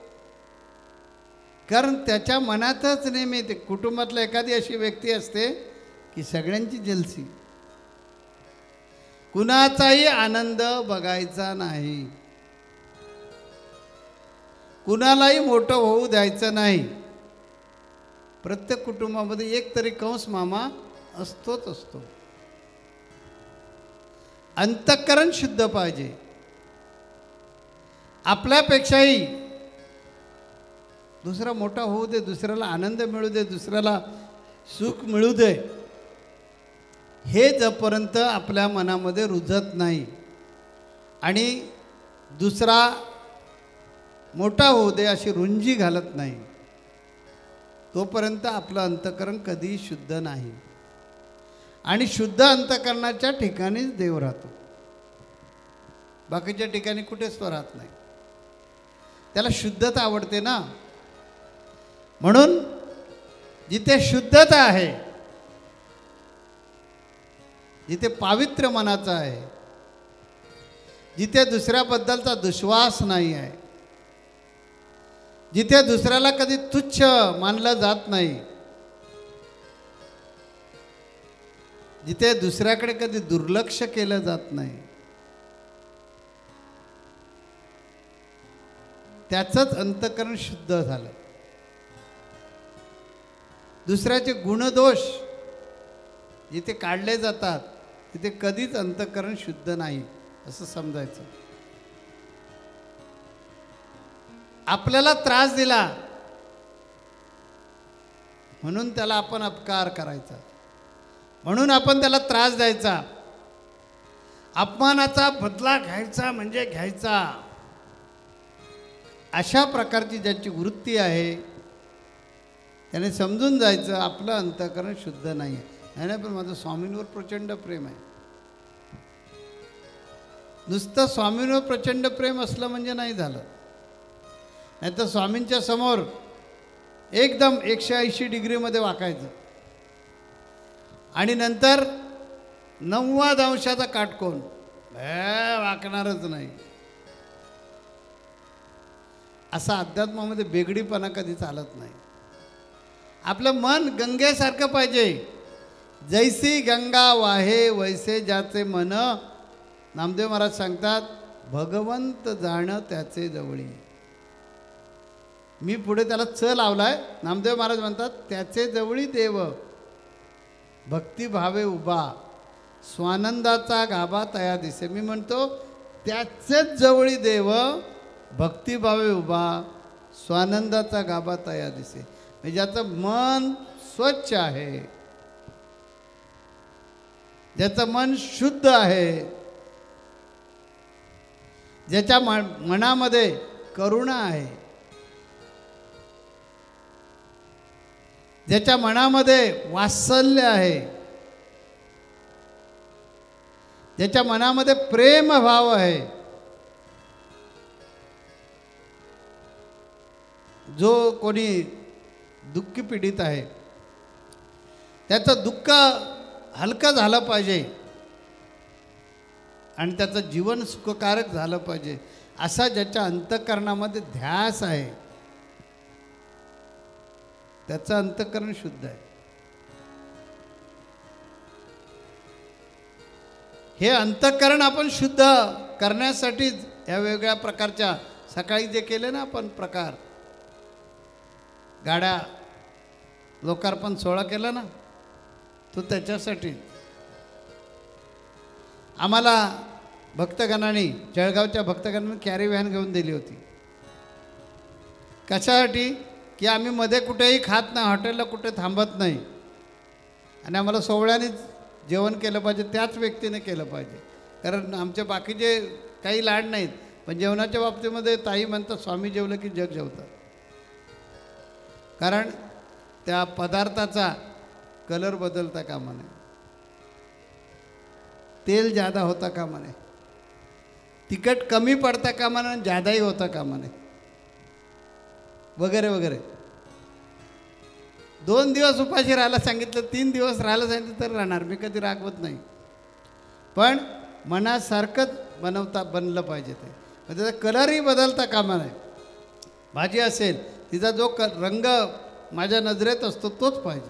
कारण त्याच्या मनातच नेहमी ते कुटुंबातला एखादी अशी व्यक्ती असते की सगळ्यांची जलसी, कुणाचाही आनंद बघायचा नाही, कुणालाही मोठं होऊ द्यायचं नाही. प्रत्येक कुटुंबामध्ये एक तरी कंस मामा असतोच असतो. अंतःकरण शुद्ध पाहिजे. आपल्यापेक्षाही दुसरा मोठा होऊ दे, दुसऱ्याला आनंद मिळू दे, दुसऱ्याला सुख मिळू दे, हे जोपर्यंत आपल्या मनामध्ये रुजत नाही आणि दुसरा मोठा होऊ दे अशी रुंजी घालत नाही, तोपर्यंत आपलं अंतःकरण कधीही शुद्ध नाही. आणि शुद्ध अंतःकरणाच्या ठिकाणीच देव राहतो. बाकीच्या ठिकाणी कुठेच तो राहत नाही. त्याला शुद्धता आवडते ना. म्हणून जिथे शुद्धता आहे, जिथे पावित्र्य मनाचा आहे, जिथे दुसऱ्याबद्दलचा दुश्वास नाही आहे, जिथे दुसऱ्याला कधी तुच्छ मानलं जात नाही, जिथे दुसऱ्याकडे कधी दुर्लक्ष केलं जात नाही, त्याचंच अंतःकरण शुद्ध झालं. दुसऱ्याचे गुणदोष जिथे काढले जातात तिथे कधीच अंतःकरण शुद्ध नाही असं समजायचं. आपल्याला त्रास दिला म्हणून त्याला आपण अपकार करायचा, म्हणून आपण त्याला त्रास द्यायचा, अपमानाचा बदला घ्यायचा म्हणजे घ्यायचा. अशा प्रकारची ज्याची वृत्ती आहे त्याने समजून जायचं आपलं अंतःकरण शुद्ध नाही आहे. नाही, पण माझं स्वामींवर प्रचंड प्रेम आहे. नुसतं स्वामींवर प्रचंड प्रेम असलं म्हणजे नाही झालं. नाही तर स्वामींच्या समोर एकदम 180 डिग्रीमध्ये वाकायचं आणि नंतर 90 अंशाचा काटकोन वाकणारच नाही. असा अध्यात्मामध्ये बेगडीपणा कधी चालत नाही. आपलं मन गंगेसारखं पाहिजे. जैसी गंगा वाहे वैसे ज्याचे मन, नामदेव महाराज सांगतात, भगवंत जाणं त्याचे जवळी. मी पुढे त्याला च लावलाय. नामदेव महाराज म्हणतात, त्याचे जवळी देव भक्तिभावे उभा, स्वानंदाचा गाभा तया दिसे. मी म्हणतो त्याचेच जवळी देव भक्तिभावे उभा, स्वानंदाचा गाभा तया दिसे. म्हणजे ज्याचं मन स्वच्छ आहे, ज्याचं मन शुद्ध आहे, ज्याच्या मनामध्ये करुणा आहे, ज्याच्या मनामध्ये वात्सल्य आहे, ज्याच्या मनामध्ये प्रेम भाव आहे, जो कोणी दुःखी पीडित आहे त्याचं दुःख हलकं झालं पाहिजे आणि त्याचं जीवन सुखकारक झालं पाहिजे, असा ज्याच्या अंतःकरणामध्ये ध्यास आहे त्याचं अंतःकरण शुद्ध आहे. हे अंतःकरण आपण शुद्ध करण्यासाठीच या वेगवेगळ्या प्रकारच्या सकाळी जे केले ना आपण प्रकार, गाड्या लोकार्पण सोहळा केला ना, तो त्याच्यासाठी. आम्हाला भक्तगणांनी, जळगावच्या भक्तगणांनी कॅरी व्हॅन घेऊन दिली होती. कशासाठी? की आम्ही मध्ये कुठेही खात नाही, हॉटेलला कुठे थांबत नाही आणि आम्हाला सोहळ्यानेच जेवण केलं पाहिजे, त्याच व्यक्तीने केलं पाहिजे. कारण आमचे बाकीचे काही लाड नाहीत, पण जेवणाच्या बाबतीमध्ये ताई म्हणतात स्वामी जेवलं की जग जेवतात. कारण त्या पदार्थाचा कलर बदलता कामा नये, तेल जादा होता कामा नये. तिखट कमी पडता कामा नये, जादाही होता कामा नये, वगैरे वगैरे. 2 दिवस उपाशी राहायला सांगितलं, 3 दिवस राहायला सांगितलं तर राहणार, मी कधी रागवत नाही. पण मनासारखंच बनलं पाहिजे ते, म्हणजे त्याचा कलरही बदलता कामा नये. भाजी असेल तिचा जो रंग माझ्या नजरेत असतो तोच पाहिजे.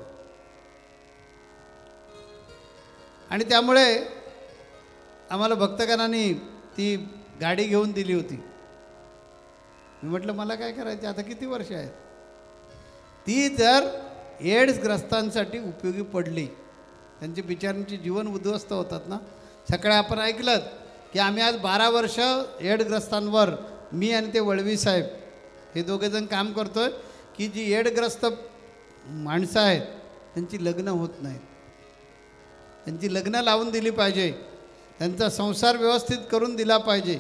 आणि त्यामुळे आम्हाला भक्तगणांनी ती गाडी घेऊन दिली होती. मी म्हटलं मला काय करायचं, आता किती वर्ष आहेत, ती जर एड्सग्रस्तांसाठी उपयोगी पडली, त्यांची बिचाऱ्यांची जीवन उद्ध्वस्त होतात ना. सकाळी आपण ऐकलं की आम्ही आज 12 वर्ष एड्सग्रस्तांवर, मी आणि ते वळवी साहेब हे दोघेजण काम करतो आहे, की जी एड्सग्रस्त माणसं आहेत त्यांची लग्न होत नाहीत, त्यांची लग्न लावून दिली पाहिजे, त्यांचा संसार व्यवस्थित करून दिला पाहिजे,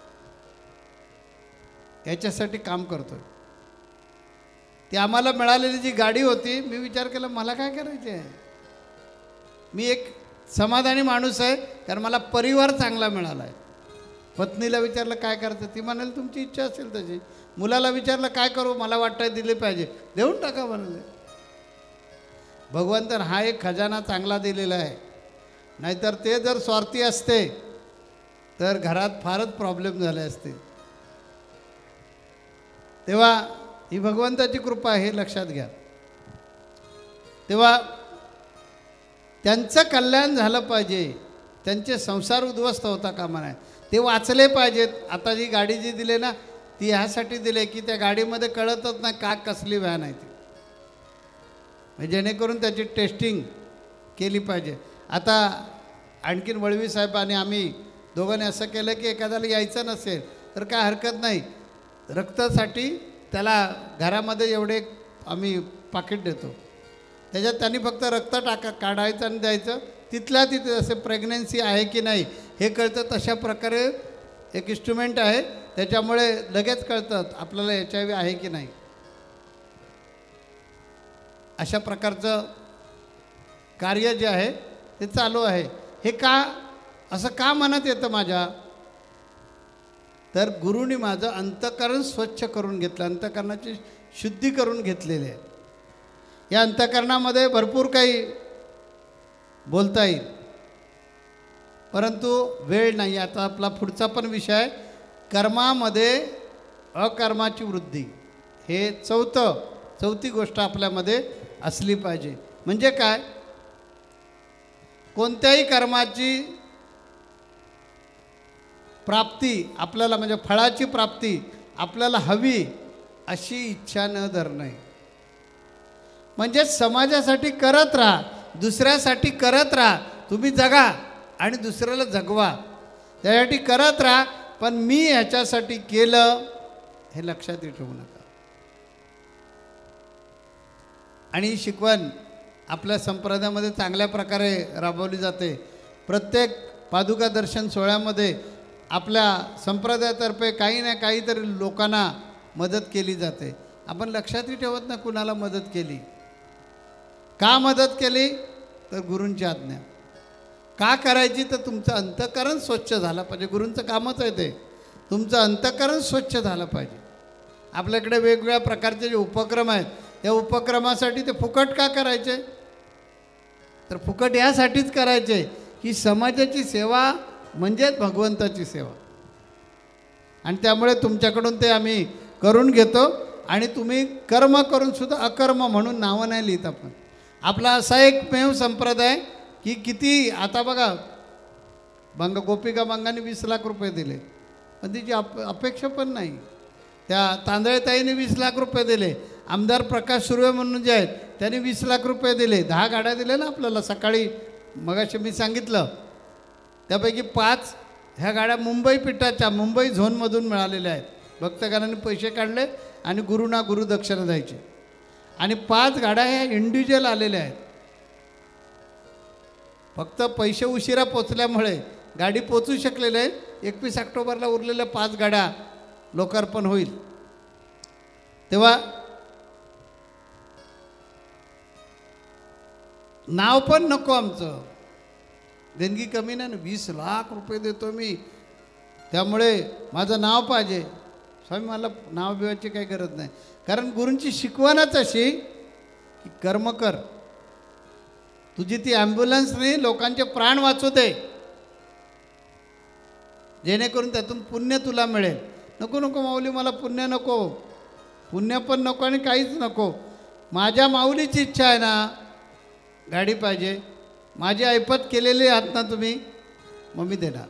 याच्यासाठी काम करतो आहे. ती आम्हाला मिळालेली जी गाडी होती, मी विचार केला मला काय करायचे आहे. मी एक समाधानी माणूस आहे, कारण मला परिवार चांगला मिळाला आहे. पत्नीला विचारलं काय करायचं, ती म्हणाली तुमची इच्छा असेल तशी. मुलाला विचारलं काय करू, मला वाटतं दिले पाहिजे, देऊन टाका म्हणाले. भगवंतन हा एक खजाना चांगला दिलेला आहे, नाहीतर ते जर स्वार्थी असते तर घरात फारच प्रॉब्लेम झाले असते. तेव्हा ही भगवंताची कृपा आहे, हे लक्षात घ्या. तेव्हा त्यांचं कल्याण झालं पाहिजे, त्यांचे संसार उद्ध्वस्त होता कामा नये, ते वाचले पाहिजेत. आता जी गाडी जी दिली ना, ती ह्यासाठी दिली की त्या गाडीमध्ये कळतच नाही का कसली व्हॅन आहे ती, म्हणजे जेणेकरून त्याची टेस्टिंग केली पाहिजे. आता आणखीन वळवी साहेब आणि आम्ही दोघांनी असं केलं की एखाद्याला यायचं नसेल तर काय हरकत नाही, रक्तासाठी त्याला घरामध्ये एवढे आम्ही पाकिट देतो, त्याच्यात त्यांनी फक्त रक्त काढायचं आणि द्यायचं. तिथल्या तिथे जसे प्रेग्नन्सी आहे की नाही हे कळतं, तशा प्रकारे एक इन्स्ट्रुमेंट आहे, त्याच्यामुळे लगेच कळतं आपल्याला HIV आहे की नाही. अशा प्रकारचं कार्य जे आहे ते चालू आहे. हे का असं का मनात येतं माझ्या, तर गुरुनी माझं अंतःकरण स्वच्छ करून घेतलं, अंतःकरणाची शुद्धी करून घेतलेली आहे. या अंतःकरणामध्ये भरपूर काही बोलता येईल, परंतु वेळ नाही. आता आपला पुढचा पण विषय आहे कर्मामध्ये अकर्माची वृद्धी. हे चौथी गोष्ट आपल्यामध्ये असली पाहिजे. म्हणजे काय, कोणत्याही कर्माची प्राप्ती आपल्याला, म्हणजे फळाची प्राप्ती आपल्याला हवी अशी इच्छा न धरणे. म्हणजे समाजासाठी करत राहा, दुसऱ्यासाठी करत राहा, तुम्ही जगा आणि दुसऱ्याला जगवा, त्यासाठी करत राहा. पण मी ह्याच्यासाठी केलं हे लक्षात ठेवू नका. आणि ही शिकवण आपल्या संप्रदायामध्ये चांगल्या प्रकारे राबवली जाते. प्रत्येक पादुका दर्शन सोहळ्यामध्ये आपल्या संप्रदायातर्फे काही ना काहीतरी लोकांना मदत केली जाते. आपण लक्षातही ठेवत ना कुणाला मदत केली, का मदत केली, तर गुरूंची आज्ञा. का करायची, तर तुमचं अंतःकरण स्वच्छ झालं पाहिजे. गुरूंचं कामच आहे ते, तुमचं अंतःकरण स्वच्छ झालं पाहिजे. आपल्याकडे वेगवेगळ्या प्रकारचे जे उपक्रम आहेत, त्या उपक्रमासाठी ते फुकट का करायचे, तर फुकट यासाठीच करायचे की समाजाची सेवा म्हणजेच भगवंताची सेवा. आणि त्यामुळे तुमच्याकडून ते आम्ही करून घेतो. आणि तुम्ही कर्म करून सुद्धा अकर्म म्हणून नावं नाही लिहित. आपण आपला असा एकमेव संप्रदाय की किती, आता बघा गोपिका बंगाने 20 लाख रुपये दिले, पण तिची अपेक्षा पण नाही. त्या तांदळेताईने 20 लाख रुपये दिले. आमदार प्रकाश सुर्वे म्हणून जे आहेत त्यांनी 20 लाख रुपये दिले. 10 गाड्या दिल्या ना आपल्याला सकाळी, मगाशी मी सांगितलं. त्यापैकी 5 ह्या गाड्या मुंबई पीठाच्या, मुंबई झोनमधून मिळालेल्या आहेत. भक्तगणांनी पैसे काढले आणि गुरुना गुरुदक्षिणा द्यायची. आणि 5 गाड्या ह्या इंडिव्हिज्युअल आलेल्या आहेत. फक्त पैसे उशिरा पोचल्यामुळे गाडी पोचू शकलेले आहे. 21 ऑक्टोबरला उरलेल्या 5 गाड्या लोकार्पण होईल. तेव्हा नाव पण नको आमचं, देणगी कमी नाही ना. 20 लाख रुपये देतो मी, त्यामुळे माझं नाव पाहिजे. स्वामी मला नाव बिवायची काही गरज नाही, कारण गुरूंची शिकवणच अशी की कर्म कर. तुझी ती ॲम्ब्युलन्स नाही, लोकांचे प्राण वाचू दे, जेणेकरून त्यातून पुण्य तुला मिळेल. नको नको माऊली, मला पुण्य नको, पुण्य पण नको आणि काहीच नको. माझ्या माऊलीची इच्छा आहे ना, गाडी पाहिजे, माझी ऐपत केलेली आहात ना तुम्ही, मग मी देणार.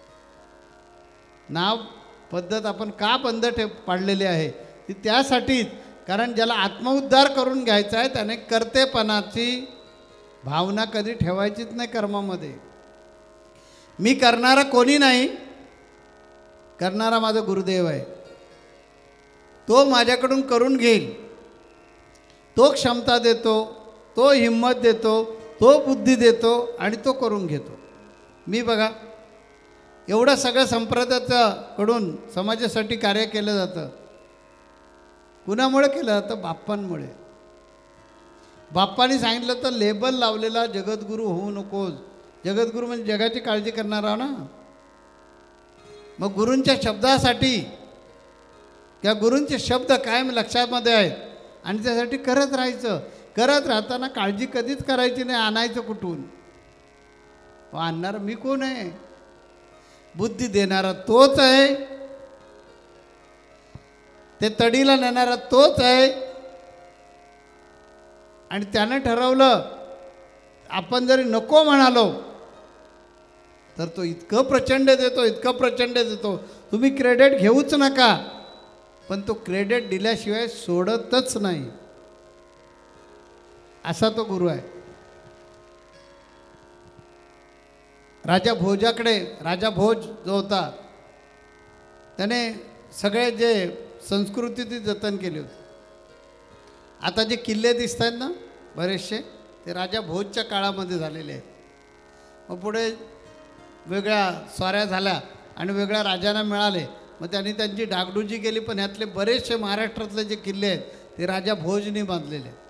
नाव पद्धत आपण का बंद पाडलेली आहे ती त्यासाठीच, कारण ज्याला आत्मउद्धार करून घ्यायचा आहे त्याने कर्तेपणाची भावना कधी ठेवायचीच नाही कर्मामध्ये. मी करणारा कोणी नाही, करणारा माझा गुरुदेव आहे. तो माझ्याकडून करून घेईल, तो क्षमता देतो, तो हिंमत देतो, तो बुद्धी देतो आणि तो करून घेतो. मी बघा एवढं सगळं संप्रदायाकडून समाजासाठी कार्य केलं जातं. कुणामुळे केलं जातं? बाप्पांमुळे. बाप्पांनी सांगितलं तर लेबल लावलेला जगद्गुरू होऊ नकोस. जगद्गुरू म्हणजे जगाची काळजी करणारा ना. मग गुरूंच्या शब्दासाठी त्या गुरूंचे शब्द कायम लक्षामध्ये आहेत आणि त्यासाठी करत राहायचं. करत राहताना काळजी कधीच करायची नाही आणायचं कुठून. आणणार मी कोण आहे? बुद्धी देणारा तोच आहे, ते तडीला नेणारा तोच आहे. आणि त्यानं ठरवलं, आपण जरी नको म्हणालो तर तो इतकं प्रचंड देतो, इतकं प्रचंड देतो, तुम्ही क्रेडिट घेऊच नका. पण तो क्रेडिट दिल्याशिवाय सोडतच नाही, असा तो गुरु आहे. राजा भोजाकडे, राजा भोज जो होता त्याने सगळे जे संस्कृती ती जतन केली होती. आता जे किल्ले दिसत आहेत ना बरेचसे, ते राजा भोजच्या काळामध्ये झालेले आहेत. मग पुढे वेगळ्या स्वाऱ्या झाल्या आणि वेगळ्या राजांना मिळाले, मग त्यांनी त्यांची डागडुजी केली. पण ह्यातले बरेचसे महाराष्ट्रातले जे किल्ले आहेत ते राजा भोजनी बांधलेले आहेत.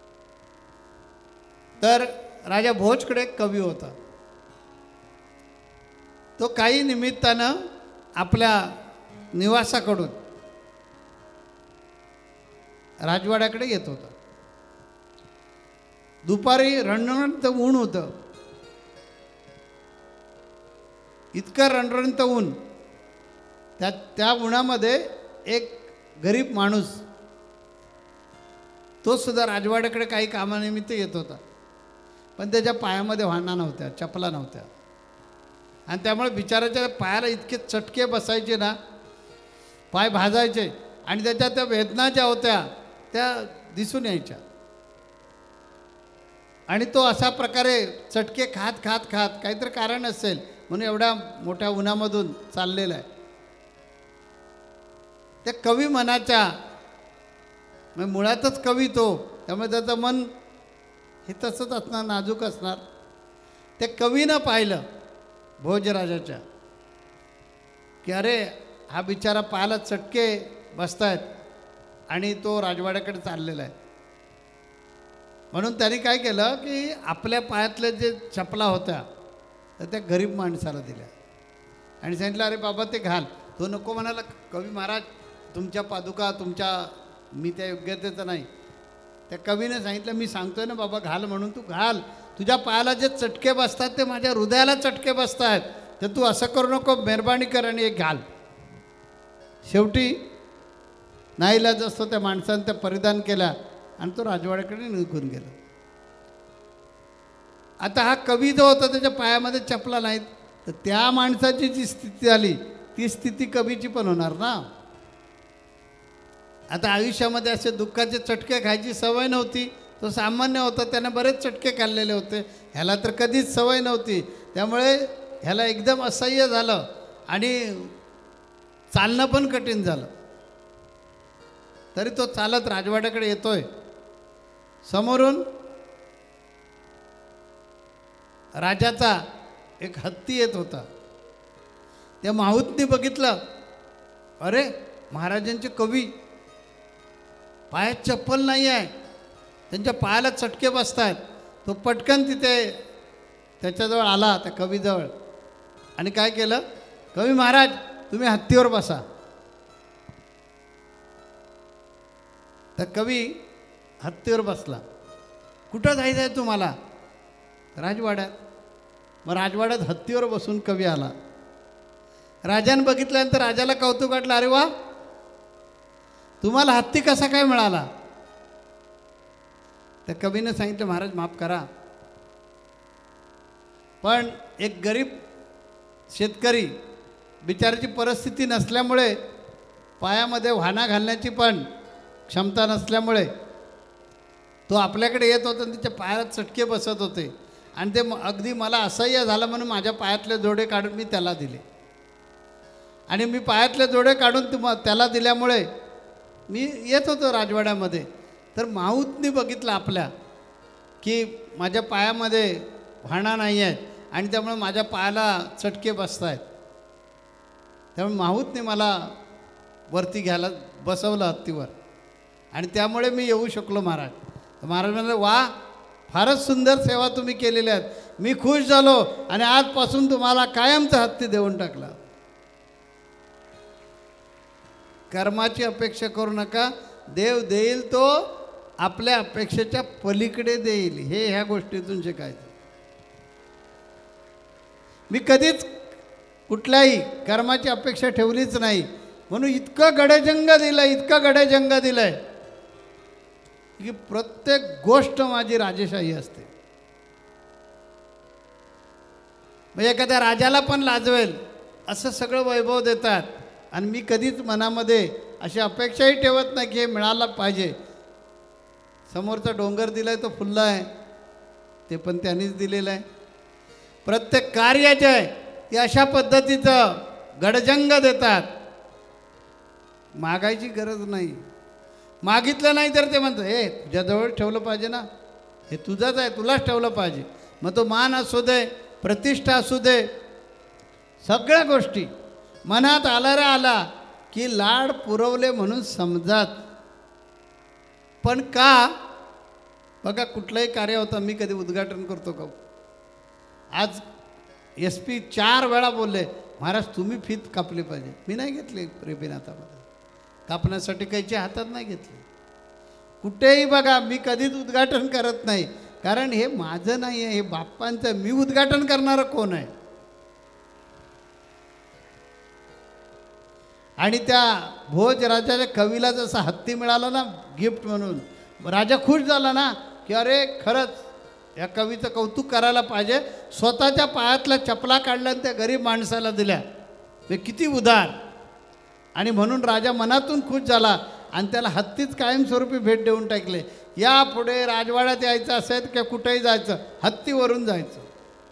तर राजा भोजकडे एक कवी होता. तो काही निमित्तानं आपल्या निवासाकडून राजवाड्याकडे येत होता. दुपारी रणरणत ऊन होतं, इतकं रणरणत ऊन. त्या उन्हामध्ये एक गरीब माणूस, तो सुद्धा राजवाड्याकडे काही कामानिमित्त येत होता. पण त्याच्या पायामध्ये वाहना नव्हत्या, चपला नव्हत्या, आणि त्यामुळे बिचाराच्या पायाला इतके चटके बसायचे ना, पाय भाजायचे, आणि त्याच्या त्या वेदना ज्या होत्या त्या दिसून यायच्या. आणि तो अशा प्रकारे चटके खात खात खात, काहीतरी कारण असेल म्हणून एवढ्या मोठ्या उन्हामधून चाललेला आहे. त्या कवी मनाच्या, म्हणजे मुळातच कवी तो, त्यामुळे त्याचं मन हे तसंच असणार, नाजूक असणार. त्या कवीनं पाहिलं भोजराजाच्या की अरे हा बिचारा पायाला चटके बसत आहेत आणि तो राजवाड्याकडे चाललेला आहे. म्हणून त्यांनी काय केलं की आपल्या पायातल्या जे चपला होत्या तर त्या गरीब माणसाला दिल्या आणि सांगितलं अरे बाबा ते घाल. तो नको म्हणाला, कवी महाराज तुमच्या पादुका तुमच्या, मी त्या योग्यतेचं नाही. त्या कवीने सांगितलं मी सांगतोय ना बाबा घाल म्हणून, तू घाल. तुझ्या पायाला जे चटके बसतात ते माझ्या हृदयाला चटके बसत आहेत, तर तू असं करू नको, मेहरबानी कर आणि एक घाल. शेवटी नाईलाज असतो त्या माणसानं त्या परिधान केला आणि तो राजवाड्याकडे निघून गेला. आता हा कवी जो होता त्याच्या पायामध्ये चपला नाहीत, तर त्या माणसाची जी स्थिती झाली ती स्थिती कवीची पण होणार ना. आता आयुष्यामध्ये असे दुःखाचे चटके खायची सवय नव्हती, तो सामान्य होता, त्याने बरेच चटके खाल्लेले होते. ह्याला तर कधीच सवय नव्हती, त्यामुळे ह्याला एकदम असह्य झालं आणि चालणं पण कठीण झालं. तरी तो चालत राजवाड्याकडे येतोय. समोरून राजाचा एक हत्ती येत होता. त्या माहूतनी बघितलं, अरे महाराजांचे कवी, पायात चप्पल नाही आहे, त्यांच्या पायाला चटके बसत आहेत. तो पटकन तिथे त्याच्याजवळ आला, त्या कवीजवळ, आणि काय केलं, कवी महाराज तुम्ही हत्तीवर बसा. तर कवी हत्तीवर बसला. कुठं जायचं आहे तुम्हाला? राजवाड्यात. मग राजवाड्यात हत्तीवर बसून कवी आला. राजानं बघितल्यानंतर राजाला कौतुक वाटलं, अरे वा, तुम्हाला हत्ती कसा काय मिळाला? तर कवीनं सांगितलं, महाराज माफ करा, पण एक गरीब शेतकरी बिचाराची परिस्थिती नसल्यामुळे, पायामध्ये वाहना घालण्याची पण क्षमता नसल्यामुळे तो आपल्याकडे येत होता आणि त्याच्या पायात चटके बसत होते आणि ते अगदी मला असह्य झालं म्हणून माझ्या पायातले जोडे काढून मी त्याला दिले. आणि मी पायातले जोडे काढून त्याला दिल्यामुळे मी येत होतो राजवाड्यामध्ये. तर माऊतनी बघितलं आपल्या की माझ्या पायामध्ये वाहना नाही आहेत आणि त्यामुळे माझ्या पायाला चटके बसत आहेत. त्यामुळे माऊतने मला वरती घ्यायला बसवलं हत्तीवर आणि त्यामुळे मी येऊ शकलो महाराज. महाराज म्हणाले, वा, फारच सुंदर सेवा तुम्ही केलेल्या आहेत, मी खुश झालो आणि आजपासून तुम्हाला कायमचा हत्ती देऊन टाकला. कर्माची अपेक्षा करू नका, देव देईल तो आपल्या अपेक्षेच्या पलीकडे देईल, हे ह्या गोष्टीतून शिकायचं. मी कधीच कुठल्याही कर्माची अपेक्षा ठेवलीच नाही, म्हणून इतकं गडेजंग दिलं, इतकं गडेजंग दिलंय की प्रत्येक गोष्ट माझी राजेशाही असते. म्हणजे एखाद्या राजाला पण लाजवेल असं सगळं वैभव देतात आणि मी कधीच मनामध्ये अशी अपेक्षाही ठेवत नाही की हे मिळालं पाहिजे. समोरचा डोंगर दिलाय तो फुलला आहे, ते पण त्यांनीच दिलेलं आहे. प्रत्येक कार्य जे आहे ते अशा पद्धतीचं गडजंग देतात, मागायची गरज नाही. मागितलं नाही तर ते म्हणतं, हे तुझ्याजवळ ठेवलं पाहिजे ना, हे तुझंच आहे, तुलाच ठेवलं पाहिजे. मग तो मान असू दे, प्रतिष्ठा असू दे, सगळ्या गोष्टी मनात आला रे आला की लाड पुरवले म्हणून समजात. पण का? बघा, कुठलंही कार्य होतं, मी कधी उद्घाटन करतो का? आज SP 4 वेळा बोलले, महाराज तुम्ही फीत कापली पाहिजे. मी नाही घेतली रेबीनाथामध्ये, कापण्यासाठी काहीच्या हातात नाही घेतली. कुठेही बघा, मी कधीच उद्घाटन करत नाही, कारण हे माझं नाही आहे, हे बाप्पांचं. मी उद्घाटन करणारं कोण आहे? आणि त्या भोजराजाच्या कवीला जसा हत्ती मिळाला ना गिफ्ट म्हणून, राजा खुश झाला ना की अरे खरंच या कवीचं कौतुक करायला पाहिजे. स्वतःच्या पायातल्या चपला काढल्या आणि त्या गरीब माणसाला दिल्या, ते किती उदार. आणि म्हणून राजा मनातून खुश झाला आणि त्याला हत्तीच कायमस्वरूपी भेट देऊन टाकले. यापुढे राजवाड्यात यायचं असेल किंवा कुठेही जायचं, हत्तीवरून जायचं.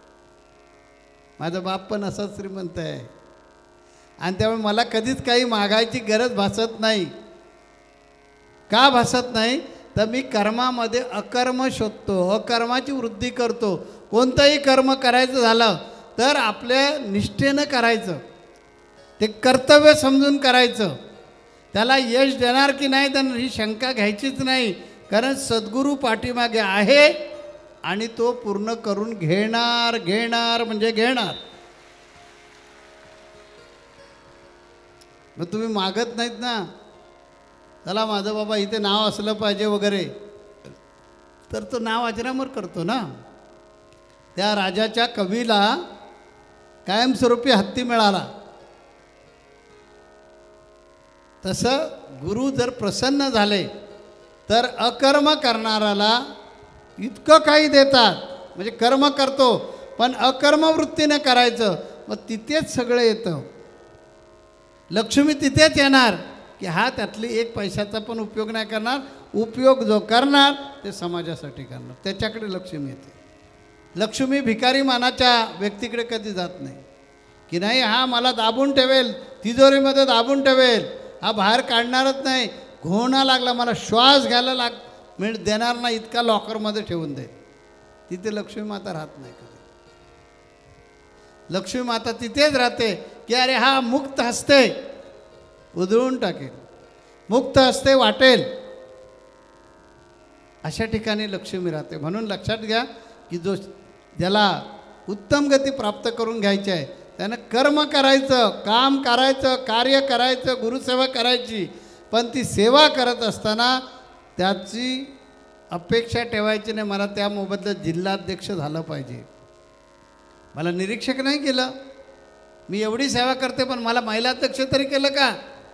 माझा बाप पण असाच श्रीमंत आहे आणि त्यामुळे मला कधीच काही मागायची गरज भासत नाही. का भासत नाही? तर मी कर्मामध्ये अकर्म शोधतो, अकर्माची वृद्धी करतो. कोणतंही कर्म करायचं झालं तर आपल्या निष्ठेनं करायचं, ते कर्तव्य समजून करायचं. त्याला यश देणार की नाही तर ही शंका घ्यायचीच नाही, कारण सद्गुरू पाठीमागे आहे आणि तो पूर्ण करून घेणार. घेणार म्हणजे घेणार. मग तुम्ही मागत नाहीत ना, चला माझं बाबा इथे नाव असलं पाहिजे वगैरे, तर तो नाव अजरामर करतो ना. त्या राजाच्या कवीला कायमस्वरूपी हत्ती मिळाला. तसं गुरु जर प्रसन्न झाले तर अकर्म करणाऱ्याला इतकं काही देतात. म्हणजे कर्म करतो पण अकर्मवृत्तीने करायचं, मग तिथेच सगळं येतं. लक्ष्मी तिथेच येणार की हा त्यातली एक पैशाचा पण उपयोग नाही करणार, उपयोग जो करणार ते समाजासाठी करणार, त्याच्याकडे लक्ष्मी येते. लक्ष्मी भिकारी मानाच्या व्यक्तीकडे कधी जात नाही की नाही हा मला दाबून ठेवेल, तिजोरीमध्ये दाबून ठेवेल, हा बाहेर काढणारच नाही, घोणा लागला मला श्वास घ्यायला देणार नाही इतका लॉकरमध्ये ठेवून दे. तिथे लक्ष्मी माता राहत नाही कधी. लक्ष्मी माता तिथेच राहते की अरे हा मुक्त हस्ते उधळून टाकेल, मुक्त हस्ते वाटेल, अशा ठिकाणी लक्ष्मी राहते. म्हणून लक्षात घ्या की ज्याला उत्तम गती प्राप्त करून घ्यायची आहे त्यानं कर्म करायचं, काम करायचं, कार्य करायचं, गुरुसेवा करायची, पण ती सेवा करत असताना त्याची अपेक्षा ठेवायची नाही मला त्या मोबदल्यात जिल्हाध्यक्ष झालं पाहिजे, मला निरीक्षक नाही केलं, मी एवढी सेवा करते पण मला महिलाध्यक्ष तरी केलं का?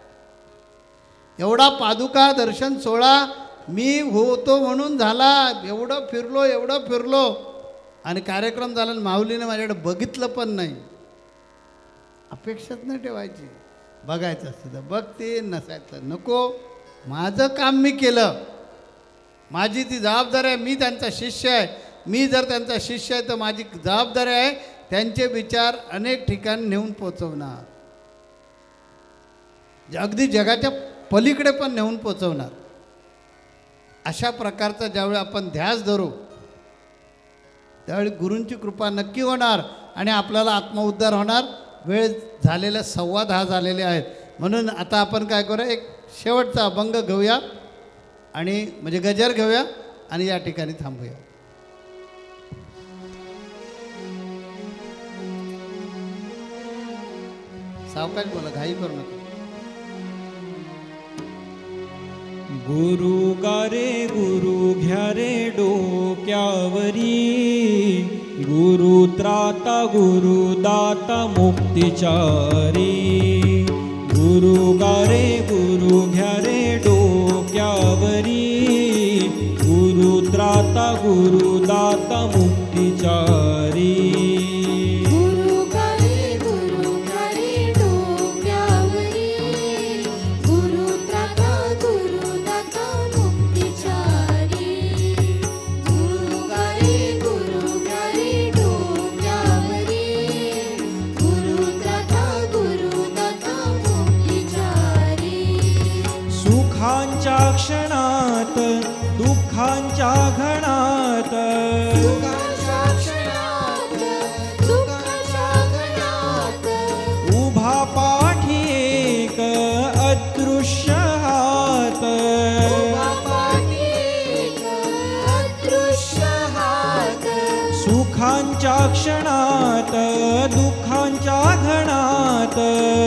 एवढा पादुका दर्शन सोहळा मी होतो म्हणून झाला, एवढं फिरलो आणि कार्यक्रम झाला आणि माऊलीने माझ्याकडे बघितलं पण नाही. अपेक्षाच नाही ठेवायची, बघायचं असतं तर बघते, नसायचं नको. माझं काम मी केलं, माझी ती जबाबदारी आहे, मी त्यांचा शिष्य आहे. मी जर त्यांचा शिष्य आहे तर माझी जबाबदारी आहे त्यांचे विचार अनेक ठिकाणी नेऊन पोचवणार, अगदी जगाच्या पलीकडे पण नेऊन पोचवणार. अशा प्रकारचा ज्यावेळी आपण ध्यास धरू त्यावेळी गुरूंची कृपा नक्की होणार आणि आपल्याला आत्मउद्धार होणार. वेळ झालेल्या 10:15 झालेले आहेत, म्हणून आता आपण काय करूया, एक शेवटचा अभंग घेऊया आणि म्हणजे गजर घेऊया आणि या ठिकाणी थांबूया. सावकाश बोला, घाई करू नका. गुरु गारे गुरु घ्या रे डोक्यावरी, गुरु त्राता गुरु दाता मुक्तिचारी. गुरु गारे गुरु घ्या रे डोक्यावरी, गुरु त्राता गुरु दाता मुक्तिचारी. क्षणात दुःखांच्या घणात, उभा पाठी एक अदृश्य हात. सुखांच्या क्षणात दुःखांच्या घणात,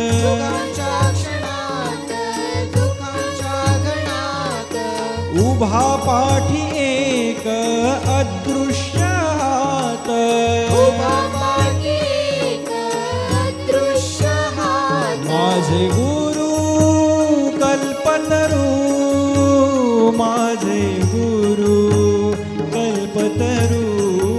उभा पाठी एक अदृश्य हात. माझे गुरु कल्पतरू, माझे गुरु कल्पतरू.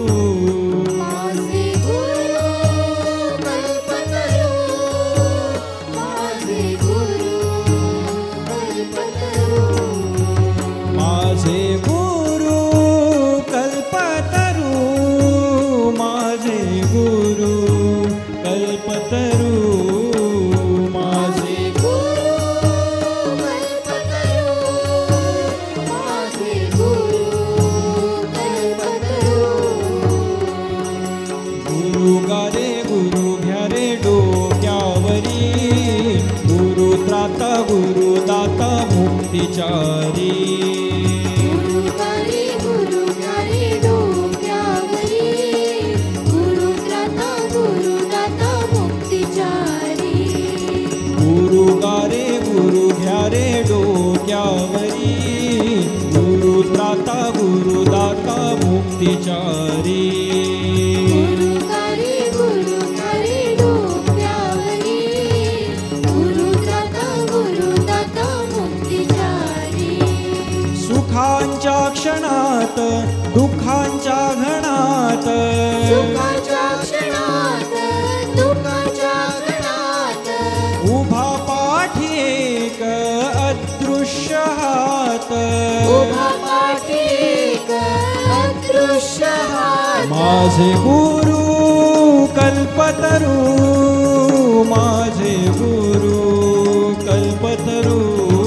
मुक्तिचारी. गुरु गारे गुरु घ्या रे डोक्यावरी, गुरु त्राता गुरु दाता मुक्तिचारी. गुरु गारे गुरु घ्या रे डोक्यावरी, गुरु त्राता गुरु दाता मुक्तिचारी. गुरु गारे गुरु घ्या रे डोक्यावरी, गुरु त्राता गुरु दाता मुक्तिचारी. सुखांच्या क्षणात दुःखांच्या घणात, सुखाच्या क्षणात दुःखाच्या घणात, उभा पाठी एक अदृश्य हात. उभा पाठी एक अदृश्य हात. माझे गुरु कल्पतरू, माझे गुरु कल्पतरू.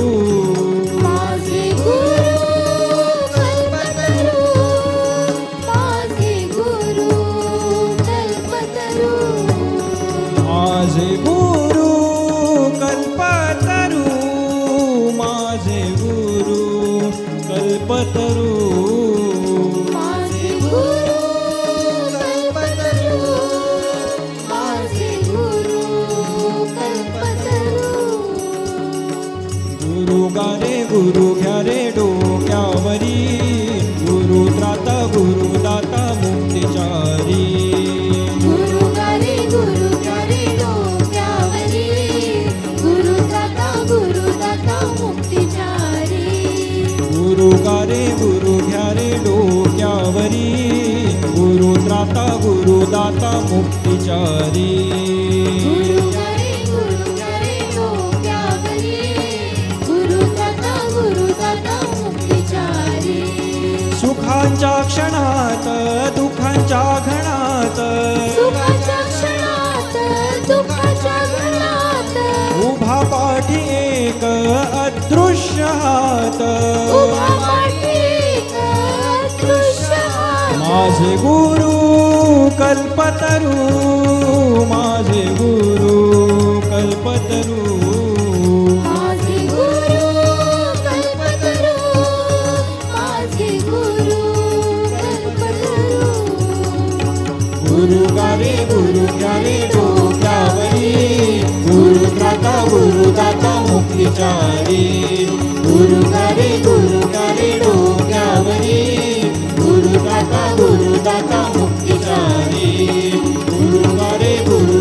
माझे गुरु कल्पतरू, माझे गुरु कल्पतरू. माझे गुरु कल्पतरू, माझे गुरु कल्पतरू. माझे गुरु कल्पतरू, माझे गुरु गुरु गारे गुरु घ्या रे डोक्यावरी गुरु त्राता गुरु दाता मुक्तिचारी गुरु गारे गुरु गारे डोक्यावरी गुरु दाता मुक्तिचारी गुरु गारे गुरु घ्या रे डोक्यावरी गुरु त्राता गुरु दाता मुक्तिचारी गुरु गारे डोक्यावरी गुरु दाता मुक्तिचारी सुखांच्या क्षणात दुःखांच्या घणात सुखाच्या क्षणात दुःखाच्या घरात उभा पाठी एक अदृश्य हात उभा पाठी एक दृश्य हात माझे गुरु कल्पतरू माझे गुरु कल्पतरू माझे गुरु कल्पतरू माझे गुरु कल्पतरू गुरु गारे गुरु घ्यारे डोक्यावरी गुरु त्राता गुरु दाता मुक्तिचारी गुरु गारे डोक्यावरी गुरु त्राता गुरु दाता मुक्तिचारी गुरु गारे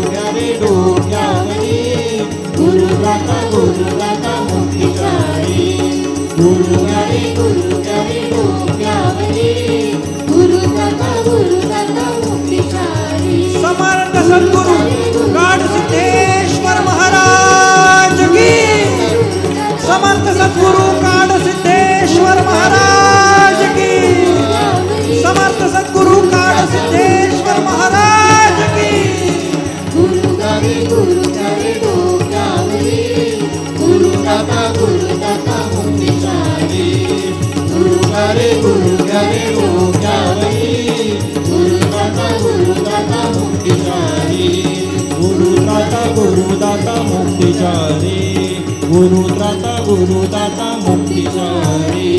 डोक्यावरी गुरु त्राता गुरु दाता मुक्तिचारी गुरु गारे डोक्यावरी गुरु दाता मुक्तिचारी समर्थ सद्गुरु काड सिद्धेश्वर महाराज की समर्थ सद्गुरु काड सिद्धेश्वर महाराज की समर्थ सद्गुरु काड सिद्धेश्वर महाराज की गुरु गारे डोक्यावरी गुरु दाता मुक्तिचारी गुरु गारे डोक्यावरी गुरु दाता मुक्तिचारी गुरु दाता मुक्तिचारी गुरु दाता मुक्तिचारी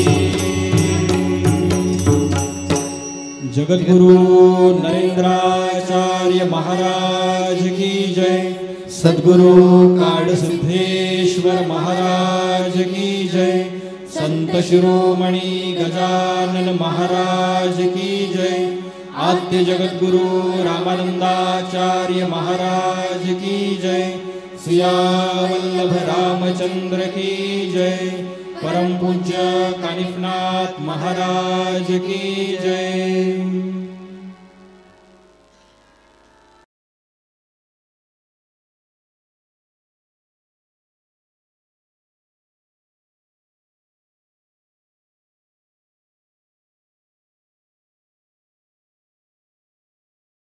जगद्गुरु नरेंद्राचार्य महाराज की जय सद्गुरु काड सिद्धेश्वर महाराज की जय संत शिरोमणी गजानन महाराज की जय आद्य जगद्गुरु रामानंदाचार्य महाराज की जय सियावल्लभ रामचंद्र की जय परम पूज्य कानिफनाथ महाराज की जय।